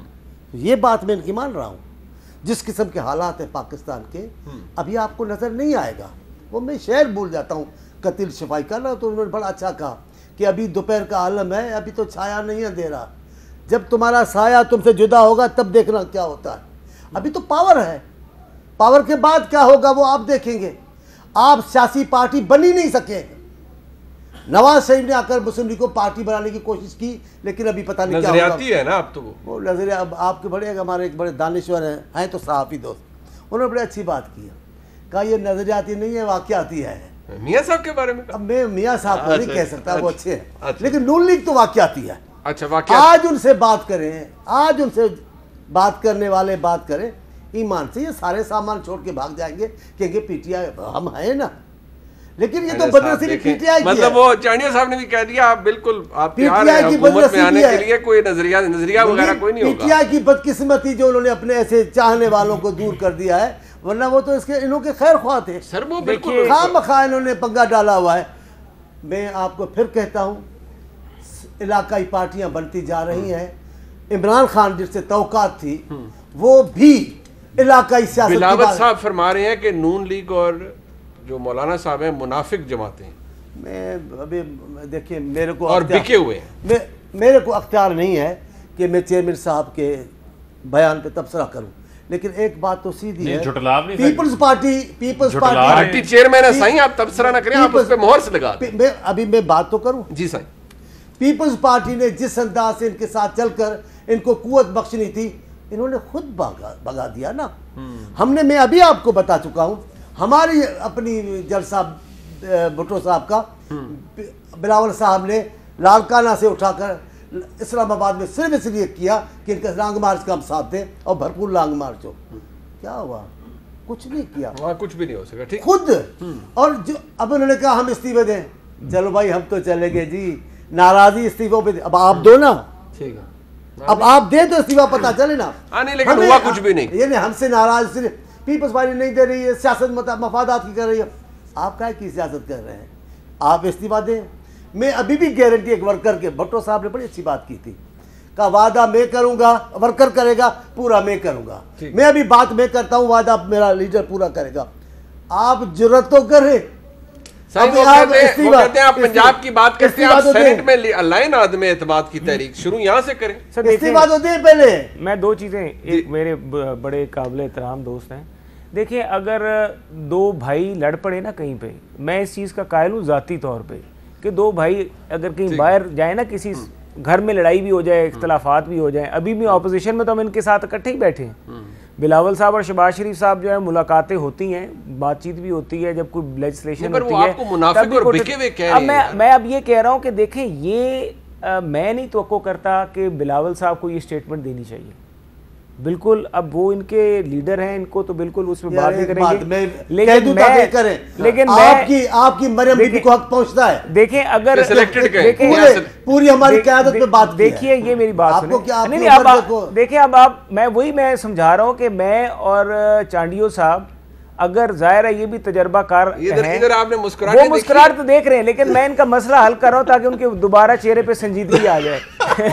ये बात मैं इनकी मान रहा हूँ, जिस किस्म के हालात है पाकिस्तान के अभी आपको नजर नहीं आएगा। वो मैं शेर भूल जाता हूँ, कतिल शिफाई का ना, तो उन्होंने बड़ा अच्छा कहा कि अभी दोपहर का आलम है, अभी तो छाया नहीं है दे रहा, जब तुम्हारा साया तुमसे जुदा होगा तब देखना क्या होता है। अभी तो पावर है, पावर के बाद क्या होगा वो आप देखेंगे। आप सियासी पार्टी बन ही नहीं सके। नवाज शरीफ ने आकर मुस्लिम लीग को पार्टी बनाने की कोशिश की, लेकिन अभी पता नहीं क्या होगा। है ना अब तो वो नजरिया। अब आपके बड़े हमारे एक बड़े दानिश्वर हैं हैं तो सहाफ़ी दोस्त, उन्होंने बड़ी अच्छी बात की, कहा ये नजरियाती नहीं है वाक़याती है। मियाँ साहब के बारे में अब मैं मियाँ साहब को नहीं कह सकता, वो अच्छे हैं, लेकिन नून लीग तो वाक़याती है। अच्छा, आज उनसे बात करें, आज उनसे बात करने वाले बात करें ईमान से, ये सारे सामान छोड़ के भाग जाएंगे क्योंकि पीटीआई हम है ना। लेकिन ये तो बदनसीबी पीटीआई की है। मतलब वो चाणिया साहब ने भी कह दिया, आप बिल्कुल आप तैयार हैं हुकूमत में आने के लिए, कोई नजरिया नजरिया वगैरह कोई नहीं होगा। पीटीआई की बदकिस्मती जो उन्होंने अपने ऐसे चाहने वालों को दूर कर दिया है, वरना वो तो इसके इन्हों के खैर ख्वाह थे सर। वो बिल्कुल खामखा इन्होंने पंगा डाला हुआ है। मैं आपको फिर कहता हूँ, इलाकाई पार्टियां बनती जा रही हैं। इमरान खान जिससे तौकात थी वो भी इलाकाई सियासत की बिलावत बात- साहब फरमा रहे हैं कि नून लीग और जो मौलाना साहब हैं मुनाफिक जमातें हैं मैं अभी देखिए मेरे को और अख्तियार- बिके हुए हैं। मैं मेरे को अख्तियार नहीं है कि मैं चेयरमैन साहब के बयान पे तबसरा करूं, लेकिन एक बात तो सीधी नहीं, है, झुठला भी नहीं पीपल्स पार्टी पीपल्स झुठला पार्टी रहे पार्टी चेयरमैन है साईं, आप तबसरा ना करें, आप उस पे मोहर से लगा दें। मैं अभी मैं बात तो करूं। जी साईं, पीपल्स पार्टी ने जिस अंदाज से इनके साथ चलकर इनको कुव्वत बख्शनी थी, इन्होंने खुद भगा भगा दिया ना। हमने मैं अभी आपको बता चुका हूं, हमारी अपनी जज साहब भुट्टो साहब का बिलावल साहब ने लालकाना से उठाकर इस्लामाबाद में सिर्फ इसलिए किया कि इनका लॉन्ग मार्च का हम साथ थे और भरपूर लॉन्ग मार्च हो। क्या हुआ? कुछ नहीं किया, वहाँ कुछ भी नहीं हो सका। ठीक, खुद। और जो अब उन्होंने कहा हम इस्तीफे दें, चलो भाई हम तो चले गए जी, नाराजगी इस्तीफों पे, अब आप दो ना, ठीक है, अब आप दे तो इस्तीफा पता चले ना। हाँ नहीं, लेकिन हमें- हुआ कुछ भी नहीं। ये नहीं, हमसे नाराज सिर्फ पीपल्स पार्टी नहीं दे रही है, सियासत मत- मफादात की कर रही है। आप क्या की सियासत कर रहे हैं? आप इस्तीफा दें। मैं अभी भी गारंटी एक वर्कर के, भुट्टो साहब ने बड़ी अच्छी बात की थी, का वादा मैं करूंगा, वर्कर करेगा, पूरा मैं करूंगा। मैं अभी बात मैं करता हूं, वादा मेरा लीडर पूरा करेगा। आप जरूरत तो करें। साईं, अब वो आप कहते हैं, वो इस्तीफा- कहते हैं आप इस्तीफा- पंजाब की बात करते हैं, आप इस्तीफा तो सेनेट दें। में अलाइन आदमी एतमाद की तहरीक शुरू यहाँ से करें। सर देखिए, इस्तीफा तो दें पहले। मैं दो चीज़ें, एक मेरे ब- बड़े काबिल एहतराम दोस्त हैं, देखिए अगर दो भाई लड़ पड़े ना कहीं पे, मैं इस चीज़ का कायल हूँ ज़ाती तौर पे कि दो भाई अगर कहीं बाहर जाए ना, किसी घर में लड़ाई भी हो जाए, इख्तलाफात भी हो जाए, अभी भी ऑपोजिशन में तो हम इनके साथ इकट्ठे ही बैठे हैं। बिलावल साहब और शहबाज शरीफ साहब जो है मुलाकातें होती हैं, बातचीत भी होती है, जब कोई लेजिस्लेशन मगर होती वो है आपको मुनाफिक तब भी और कोई- बिके हुए कह अब रहे हैं मैं यार। मैं अब ये कह रहा हूँ कि देखें ये आ, मैं नहीं तवक्को करता कि बिलावल साहब को ये स्टेटमेंट देनी चाहिए, बिल्कुल। अब वो इनके लीडर हैं, इनको तो बिल्कुल उसमें बात नहीं यार, एक बात करेंगे, मैं कह लेकिन दूं ताकि मैं करें। लेकिन आपकी मैं आपकी मरियम बीबी को हक पहुंचता है। देखें अगर ये selected के हैं। देखें पूरे- पूरी हमारी दे- क़यादत दे- पे बात की है। देखिए ये मेरी बात आपको सुनिए। क्या आपके नहीं नहीं अब ऊपर आप- देखो। देखिए अब आप, मैं वही मैं समझा रहा हूँ कि मैं और चांडियो साहब, अगर जाहिर है ये भी तजर्बाकार इधर हैं, इधर आपने मुस्कुराहटें वो देखी? मुस्कुराहट तो देख रहे हैं, लेकिन मैं इनका मसला हल कर रहा हूँ ताकि उनके दोबारा चेहरे पे संजीदगी आ जाए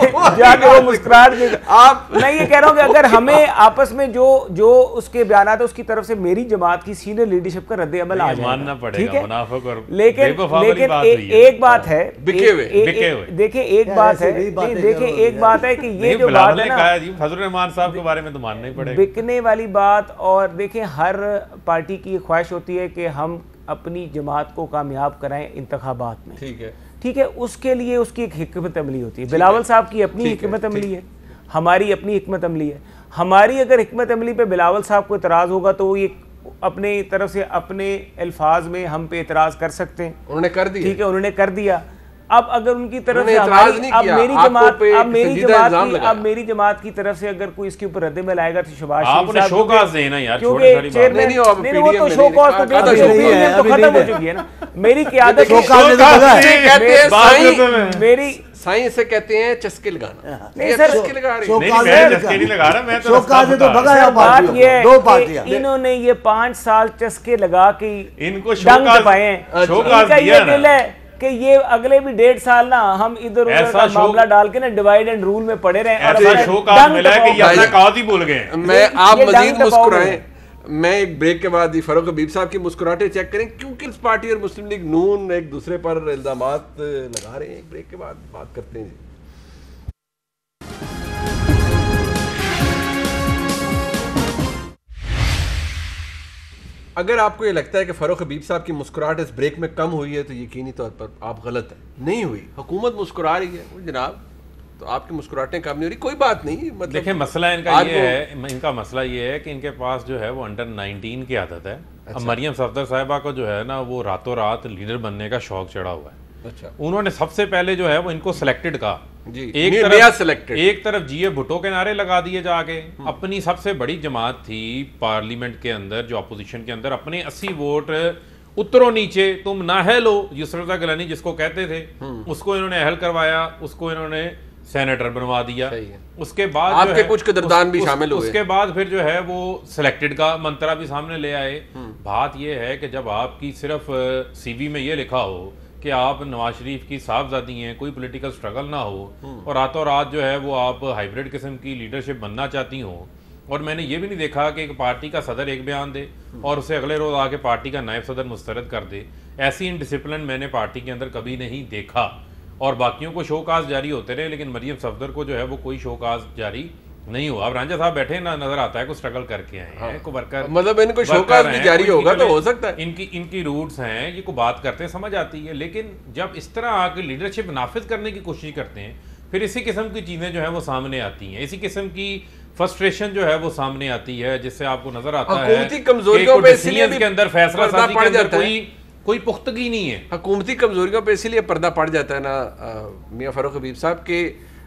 जाके वो मुस्कुराहट भी- आप मैं ये कह रहा हूँ कि अगर हमें आपस में जो जो उसके बयान है उसकी तरफ से मेरी जमात की सीनियर लीडरशिप का रद्द अमल आ ये जाए, मानना पड़ेगा, मुनाफिक और लेकिन बेवफा वाली लेकिन बात ए, हुई है। एक बात है, बिके एक- हुए, एक- बिके एक- हुए। देखिए एक यार, बात ऐसे है, नहीं बातें नहीं देखिए करो एक यार। बात है कि ये नहीं, जो बिलावल बात है ने ना, कहा है जी, फजल रहमान साहब के बारे में तो मानना ही पड़ेगा। बिकने वाली बात, और देखिए हर पार्टी की ये ख्वाहिश होती है कि हम अपनी जमात को कामयाब कराएं इंतखाबात में, ठीक है, ठीक है, उसके लिए उसकी एक हिकमत अमली होती है। बिलावल साहब की अपनी ठीक है, हिकमत अमली है, हमारी अपनी हिकमत अमली है। हमारी अगर हिकमत अमली पे बिलावल साहब को इतराज़ होगा तो वो ये अपने तरफ से अपने अल्फाज में हम पे इतराज़ कर सकते हैं, उन्होंने कर दिया। ठीक है, उन्होंने कर दिया। अब अगर उनकी तरफ उन्होंने से इतराज़ हमारी, नहीं अब किया, मेरी आपको जमात पे अब मेरी संजीदा जमात इल्ज़ाम की लगाया। अब मेरी जमात की तरफ से अगर कोई इसके ऊपर रद्द में लाएगा तो शहबाज आप शरीफ उन्हें साहब, शो क्योंकि- काज देना यार, क्योंकि छोटी सारी बात। चेयरमैन- नहीं, नहीं, अब नहीं, नहीं, वो पीडीएम तो में शो नहीं, कॉज तो कहा- दे कहा दिया, तो नहीं है, पीडीएम तो अभी खत्म नहीं हो है। चुकी है ना। मेरी क़यादत शो काज तो लगा है। ये कहते हैं बात साईं, करते हैं। मेरी साईं से कहते हैं चस्के लगाना। नहीं ये सर, चस्के लगा रहे शो हैं। नहीं, काज मैं नहीं चस्के नहीं लगा रहा, मैं तो शो रास्ता काज तो बता रहा भगाया सर, बात पार्टियों ये को, दो है पार्टियां। कि इन्होंने ये पांच साल चस्के लगा के इनको शो डंक काज- पाए हैं। शो इनका काज ये दिया ना। दिल है कि ये अगले भी डेढ़ साल ना हम इधर उधर ऐसा का शो- मामला डाल के ना डिवाइड एंड रूल में पड़े रहे और ऐसा अपना शो काज डंक मिला है कि ये टपाओ। अपना काज ही भूल गए। मैं ये- आप ये मजीद डंक टपाओ मुस्कुराएं, में। मैं एक ब्रेक के बाद ही फारूक हबीब साहब की मुस्कुराहटें चेक करें, क्योंकि इस पार्टी और मुस्लिम लीग नून एक दूसरे पर इल्जामात लगा रहे हैं। एक ब्रेक के बाद बात करते हैं जी। अगर आपको ये लगता है कि फारूक हबीब साहब की मुस्कुराहट इस ब्रेक में कम हुई है तो यकीनी तौर पर आप गलत हैं। नहीं हुई, हुकूमत मुस्कुरा रही है वो जनाब, तो आपकी मुस्कुराहटें कम नहीं हो रही, कोई बात नहीं। मतलब देखिए मसला इनका आज ये वो- है, इनका मसला ये है कि इनके पास जो है वो अंडर नाइनटीन की आदत है। अब मरियम सफदर साहिबा को जो है ना वो रातों रात लीडर बनने का शौक चढ़ा हुआ है। अच्छा उन्होंने सबसे पहले जो है वो इनको सिलेक्टेड कहा, जी, एक नया- तरफ नया selected। एक तरफ जीए भुट्टो के नारे लगा दिए जाके, अपनी सबसे बड़ी जमात थी पार्लियामेंट के अंदर जो अपोजिशन के अंदर, अपने अस्सी वोट उतरो नीचे तुम ना है लो, यूसुफ गिलानी जिसको कहते थे उसको इन्होंने अहल करवाया, उसको इन्होंने सेनेटर बनवा दिया। सही है। उसके बाद जो आपके है, कुछ कदरदान उस- भी उस- शामिल हुए। उसके बाद फिर जो है वो सिलेक्टेड का मंत्रा भी सामने ले आए। बात यह है कि जब आपकी सिर्फ सीवी में ये लिखा हो कि आप नवाज शरीफ की साहबजादी हैं, कोई पॉलिटिकल स्ट्रगल ना हो और रातों रात जो है वो आप हाइब्रिड किस्म की लीडरशिप बनना चाहती हो, और मैंने ये भी नहीं देखा कि एक पार्टी का सदर एक बयान दे और उसे अगले रोज आके पार्टी का नायब सदर मुस्तरद कर दे। ऐसी इनडिसिप्लिन मैंने पार्टी के अंदर कभी नहीं देखा। और बाकियों को शोकाज जारी होते रहे, लेकिन मरियम सफदर को जो है वो कोई शोकाज जारी नहीं हुआ। अब रांझा साहब बैठे ना, नजर आता है को स्ट्रगल करके आए हैं, को वर्कर, मतलब इनको शोकाज भी जारी होगा तो हो सकता है। इनकी इनकी रूट्स हैं, ये को बात करते हैं समझ आती है, लेकिन जब इस तरह आके लीडरशिप नाफिज करने की कोशिश करते हैं फिर इसी किस्म की चीजें जो है वो सामने आती हैं, इसी किस्म की फ्रस्ट्रेशन जो है वो सामने आती है, जिससे आपको नजर आता है कमजोरियों पे इसलिए के अंदर फैसला साजी के अंदर कोई कोई पुख्तगी नहीं है। हुकूमती कमजोरियों पे इसीलिए पर्दा पड़ जाता है ना मियां फारूक हबीब साहब के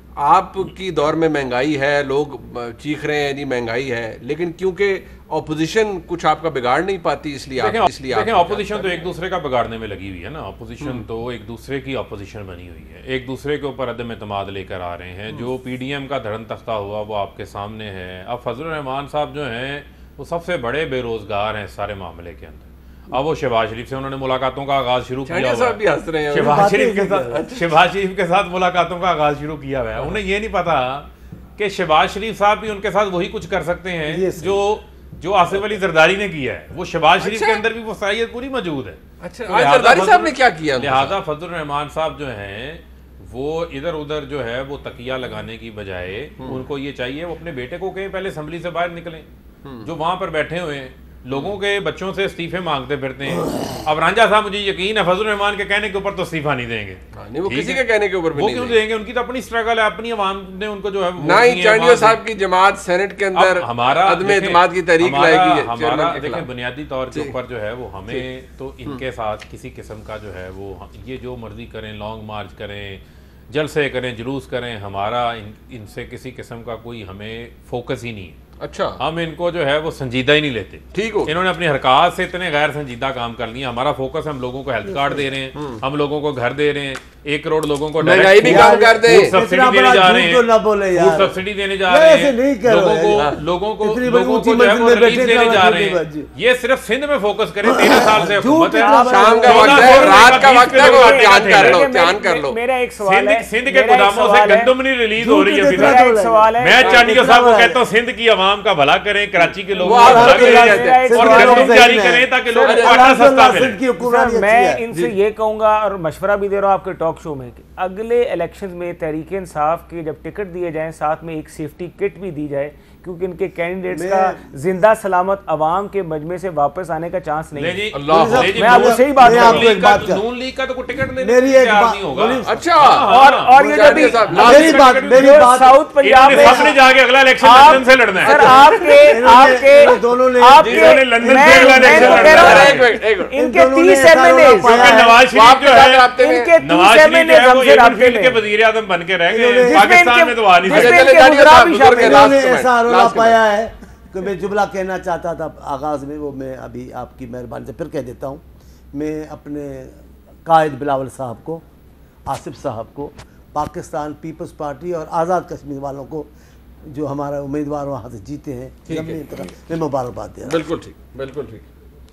आपकी दौर में महंगाई है, लोग चीख रहे हैं जी महंगाई है, लेकिन क्योंकि ऑपोजिशन कुछ आपका बिगाड़ नहीं पाती इसलिए आप इसलिए देखें ऑपोजिशन तो एक दूसरे का बिगाड़ने में लगी हुई है ना। ऑपोजिशन तो एक दूसरे की ऑपोजिशन बनी हुई है, एक दूसरे के ऊपर अदम एतमाद लेकर आ रहे हैं। जो पीडीएम का धरन तख्ता हुआ वो आपके सामने है। अब फजलुर रहमान साहब जो हैं वो सबसे बड़े बेरोजगार हैं सारे मामले के अंदर। अब वो शहबाज शरीफ से उन्होंने मुलाकातों का आगाज शुरू किया हुआ है। शहबाज शरीफ के साथ शहबाज शरीफ के साथ मुलाकातों का आगाज शुरू किया हुआ है। उन्हें ये नहीं पता कि शहबाज शरीफ साहब भी उनके साथ वही कुछ कर सकते हैं जो जो आसिफ अली जरदारी ने किया है। वो शहबाज शरीफ के अंदर भी वो सलाहियत पूरी मौजूद है। अच्छा, जरदारी साहब ने क्या किया? लिहाजा फजलुर रहमान साहब जो हैं वो इधर उधर जो है वो तकिया लगाने की बजाय उनको ये चाहिए वो अपने बेटे को कहें पहले असेंबली से बाहर निकलें। जो वहां पर बैठे हुए हैं लोगों के बच्चों से इस्तीफे मांगते फिरते हैं। अब रांझा साहब मुझे यकीन है फजलुर रहमान के कहने के ऊपर तो इस्तीफा नहीं देंगे। नहीं, वो किसी के कहने के ऊपर वो क्यों देंगे? उनकी तो अपनी स्ट्रगल है, अपनी आवाम ने उनको जो है नहीं। चांडियो साहब की जमात सेनेट के अंदर हमारा अदम एतमाद की तहरीक लाएगी। हमारा देखिए बुनियादी तौर के ऊपर जो है वो हमें तो इनके साथ किसी किस्म का जो है वो ये जो मर्जी करें, लॉन्ग मार्च करें, जलसे करें, जुलूस करें, हमारा इनसे किसी किस्म का कोई हमें फोकस ही नहीं है। अच्छा, हम इनको जो है वो संजीदा ही नहीं लेते। ठीक हो, इन्होंने अपनी हरकत से इतने गैर संजीदा काम कर लिया। हमारा फोकस हम लोगों को हेल्थ कार्ड दे रहे हैं, हम लोगों को घर दे रहे हैं, एक करोड़ लोगों को महंगाई भी कम कर दे, सब्सिडी देने जा रहे हैं, फूड सब्सिडी देने जा रहे हैं, लोगों को लोगों को लोगों को जो है वो रिलीफ देने जा रहे हैं। ये सिर्फ सिंध में फोकस करें। तेरह साल से हुकूमत है, शाम का वक्त है, रात का वक्त है, ध्यान कर लो, ध्यान कर लो। मेरा एक सवाल है, सिंध के गोदामों से गंदम नहीं रिलीज हो रही है। मैं चांडियो साहब को कहता हूँ सिंध की आवाम का भला करें, कराची के लोगों को भला करें और गंदम जारी करें ताकि लोगों को आटा सस्ता मिले। मैं इनसे ये कहूंगा और मशवरा भी दे रहा हूँ आपके टॉक शो में कि अगले इलेक्शंस में तहरीक इंसाफ के जब टिकट दिए जाएं साथ में एक सेफ्टी किट भी दी जाए, क्योंकि इनके कैंडिडेट्स का जिंदा सलामत अवाम के मजमे से वापस आने का चांस नहीं है। मैं आपको सही बात नून लीग का तो कोई टिकट देने मेरी एक नहीं होगा। अच्छा, और और ये जब मेरी बात मेरी बात साउथ पंजाब में सबने जाके अगला इलेक्शन लंदन से लड़ना है। सर आपके आपके दोनों ने आपके लंदन से अगला इलेक्शन लड़ना है। इनके तीस एमएलए नवाज शरीफ जो है इनके नवाज तीस शरीफ एमएलए जो है वो जमशेद एमफील्ड के वजीर आजम बन के रह गए। पाकिस्तान में तो आ नहीं सकते। ऐसा रोला पाया है कि मैं जुमला कहना चाहता था आगाज़ में, वो मैं अभी आपकी मेहरबानी से फिर कह देता हूँ। मैं अपने कायद बिलावल साहब को, आसिफ साहब को, पाकिस्तान पीपल्स पार्टी और आज़ाद कश्मीर वालों को जो हमारा उम्मीदवार वहाँ से जीते हैं मैं मुबारकबाद दे रहा हूँ। बिल्कुल ठीक, बिल्कुल ठीक।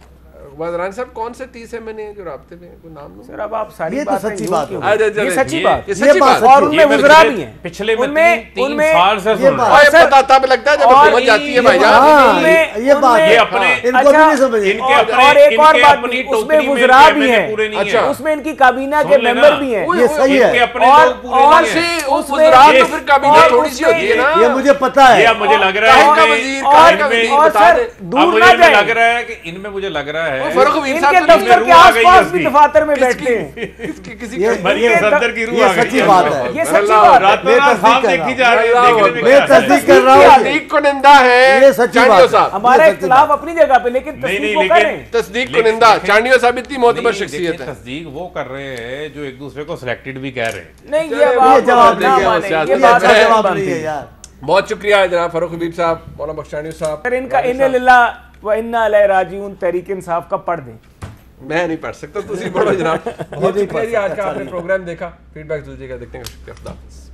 वज़रान साहब कौन से तीस है मैंने जो राब्ते में कोई नाम लो सर? अब आप सारी ये तो सच्ची बात है, ये सच्ची बात, ये सच्ची बात और उनमें गुजरा भी हैं पिछले उनमें तीन साल से ये बात पता तब लगता है जब हुकूमत जाती है भाईजान। ये बात ये अपने इनको भी नहीं समझ। इनके और एक और बात अपनी उसमें गुजरा भी हैं, पूरे नहीं अच्छा, है। उसमें इनकी काबीना के मेंबर भी हैं। ये सही है। इनके अपने और लोग पूरे और नहीं से हैं। वो गुजरात तो फिर काबीना थोड़ी सी होती है ना। ये मुझे पता है। ये अब मुझे लग रहा काहे का है वजीर, कि काहे का इनमें- वजीर और बता सर दे। दूर अब ना मुझे जाए, लग रहा है कि इनमें मुझे लग रहा है फरूक हबीब इनके साहब दफ्तर के आसपास भी दफातर में बैठते हैं। किसकी किसी ये मरियम सफदर की रूह ये आ गई। सच्ची बात है। ये सच्ची बात है। रातों रात साफ देखी जा रही है, देखने में मैं क्या है। तस्दीक कर रहा हूँ। तस्दीक कुनिंदा है ये सच्ची चांडियो बात है। साहब, हमारा ये सच्ची इख्तिलाफ अपनी जगह पे, लेकिन नहीं, तस्दीक नहीं, वो लेकिन- करें। तस्दीक लेकिन- कुनिंदा लेकिन- चांडियो साहब इतनी मोतबर नहीं, शख्सियत देखिए, है। तस्दीक वो कर रहे हैं जो एक दूसरे को सिलेक्टेड भी कह रहे हैं। नहीं, चलिए, ये ये बात जवाब ना नहीं है, माने, सियासत ये में बात है। जवाब नहीं नहीं है है यार। बहुत शुक्रिया जनाब फरूक हबीब साहब, मौलाना बख्शानी साहब। सर इनका इन्ना लिल्लाह व इन्ना अलैहि राजिऊन तहरीक इंसाफ का पढ़ दें। मैं नहीं पढ़ सकता, तुसी पढ़ो जनाब। बहुत नहीं शुक्रिया जी, पढ़ आज का सकता, आपने प्रोग्राम देखा, फीडबैक दीजिएगा, देखते हैं। शुक्रिया, खुदा हाफिज़।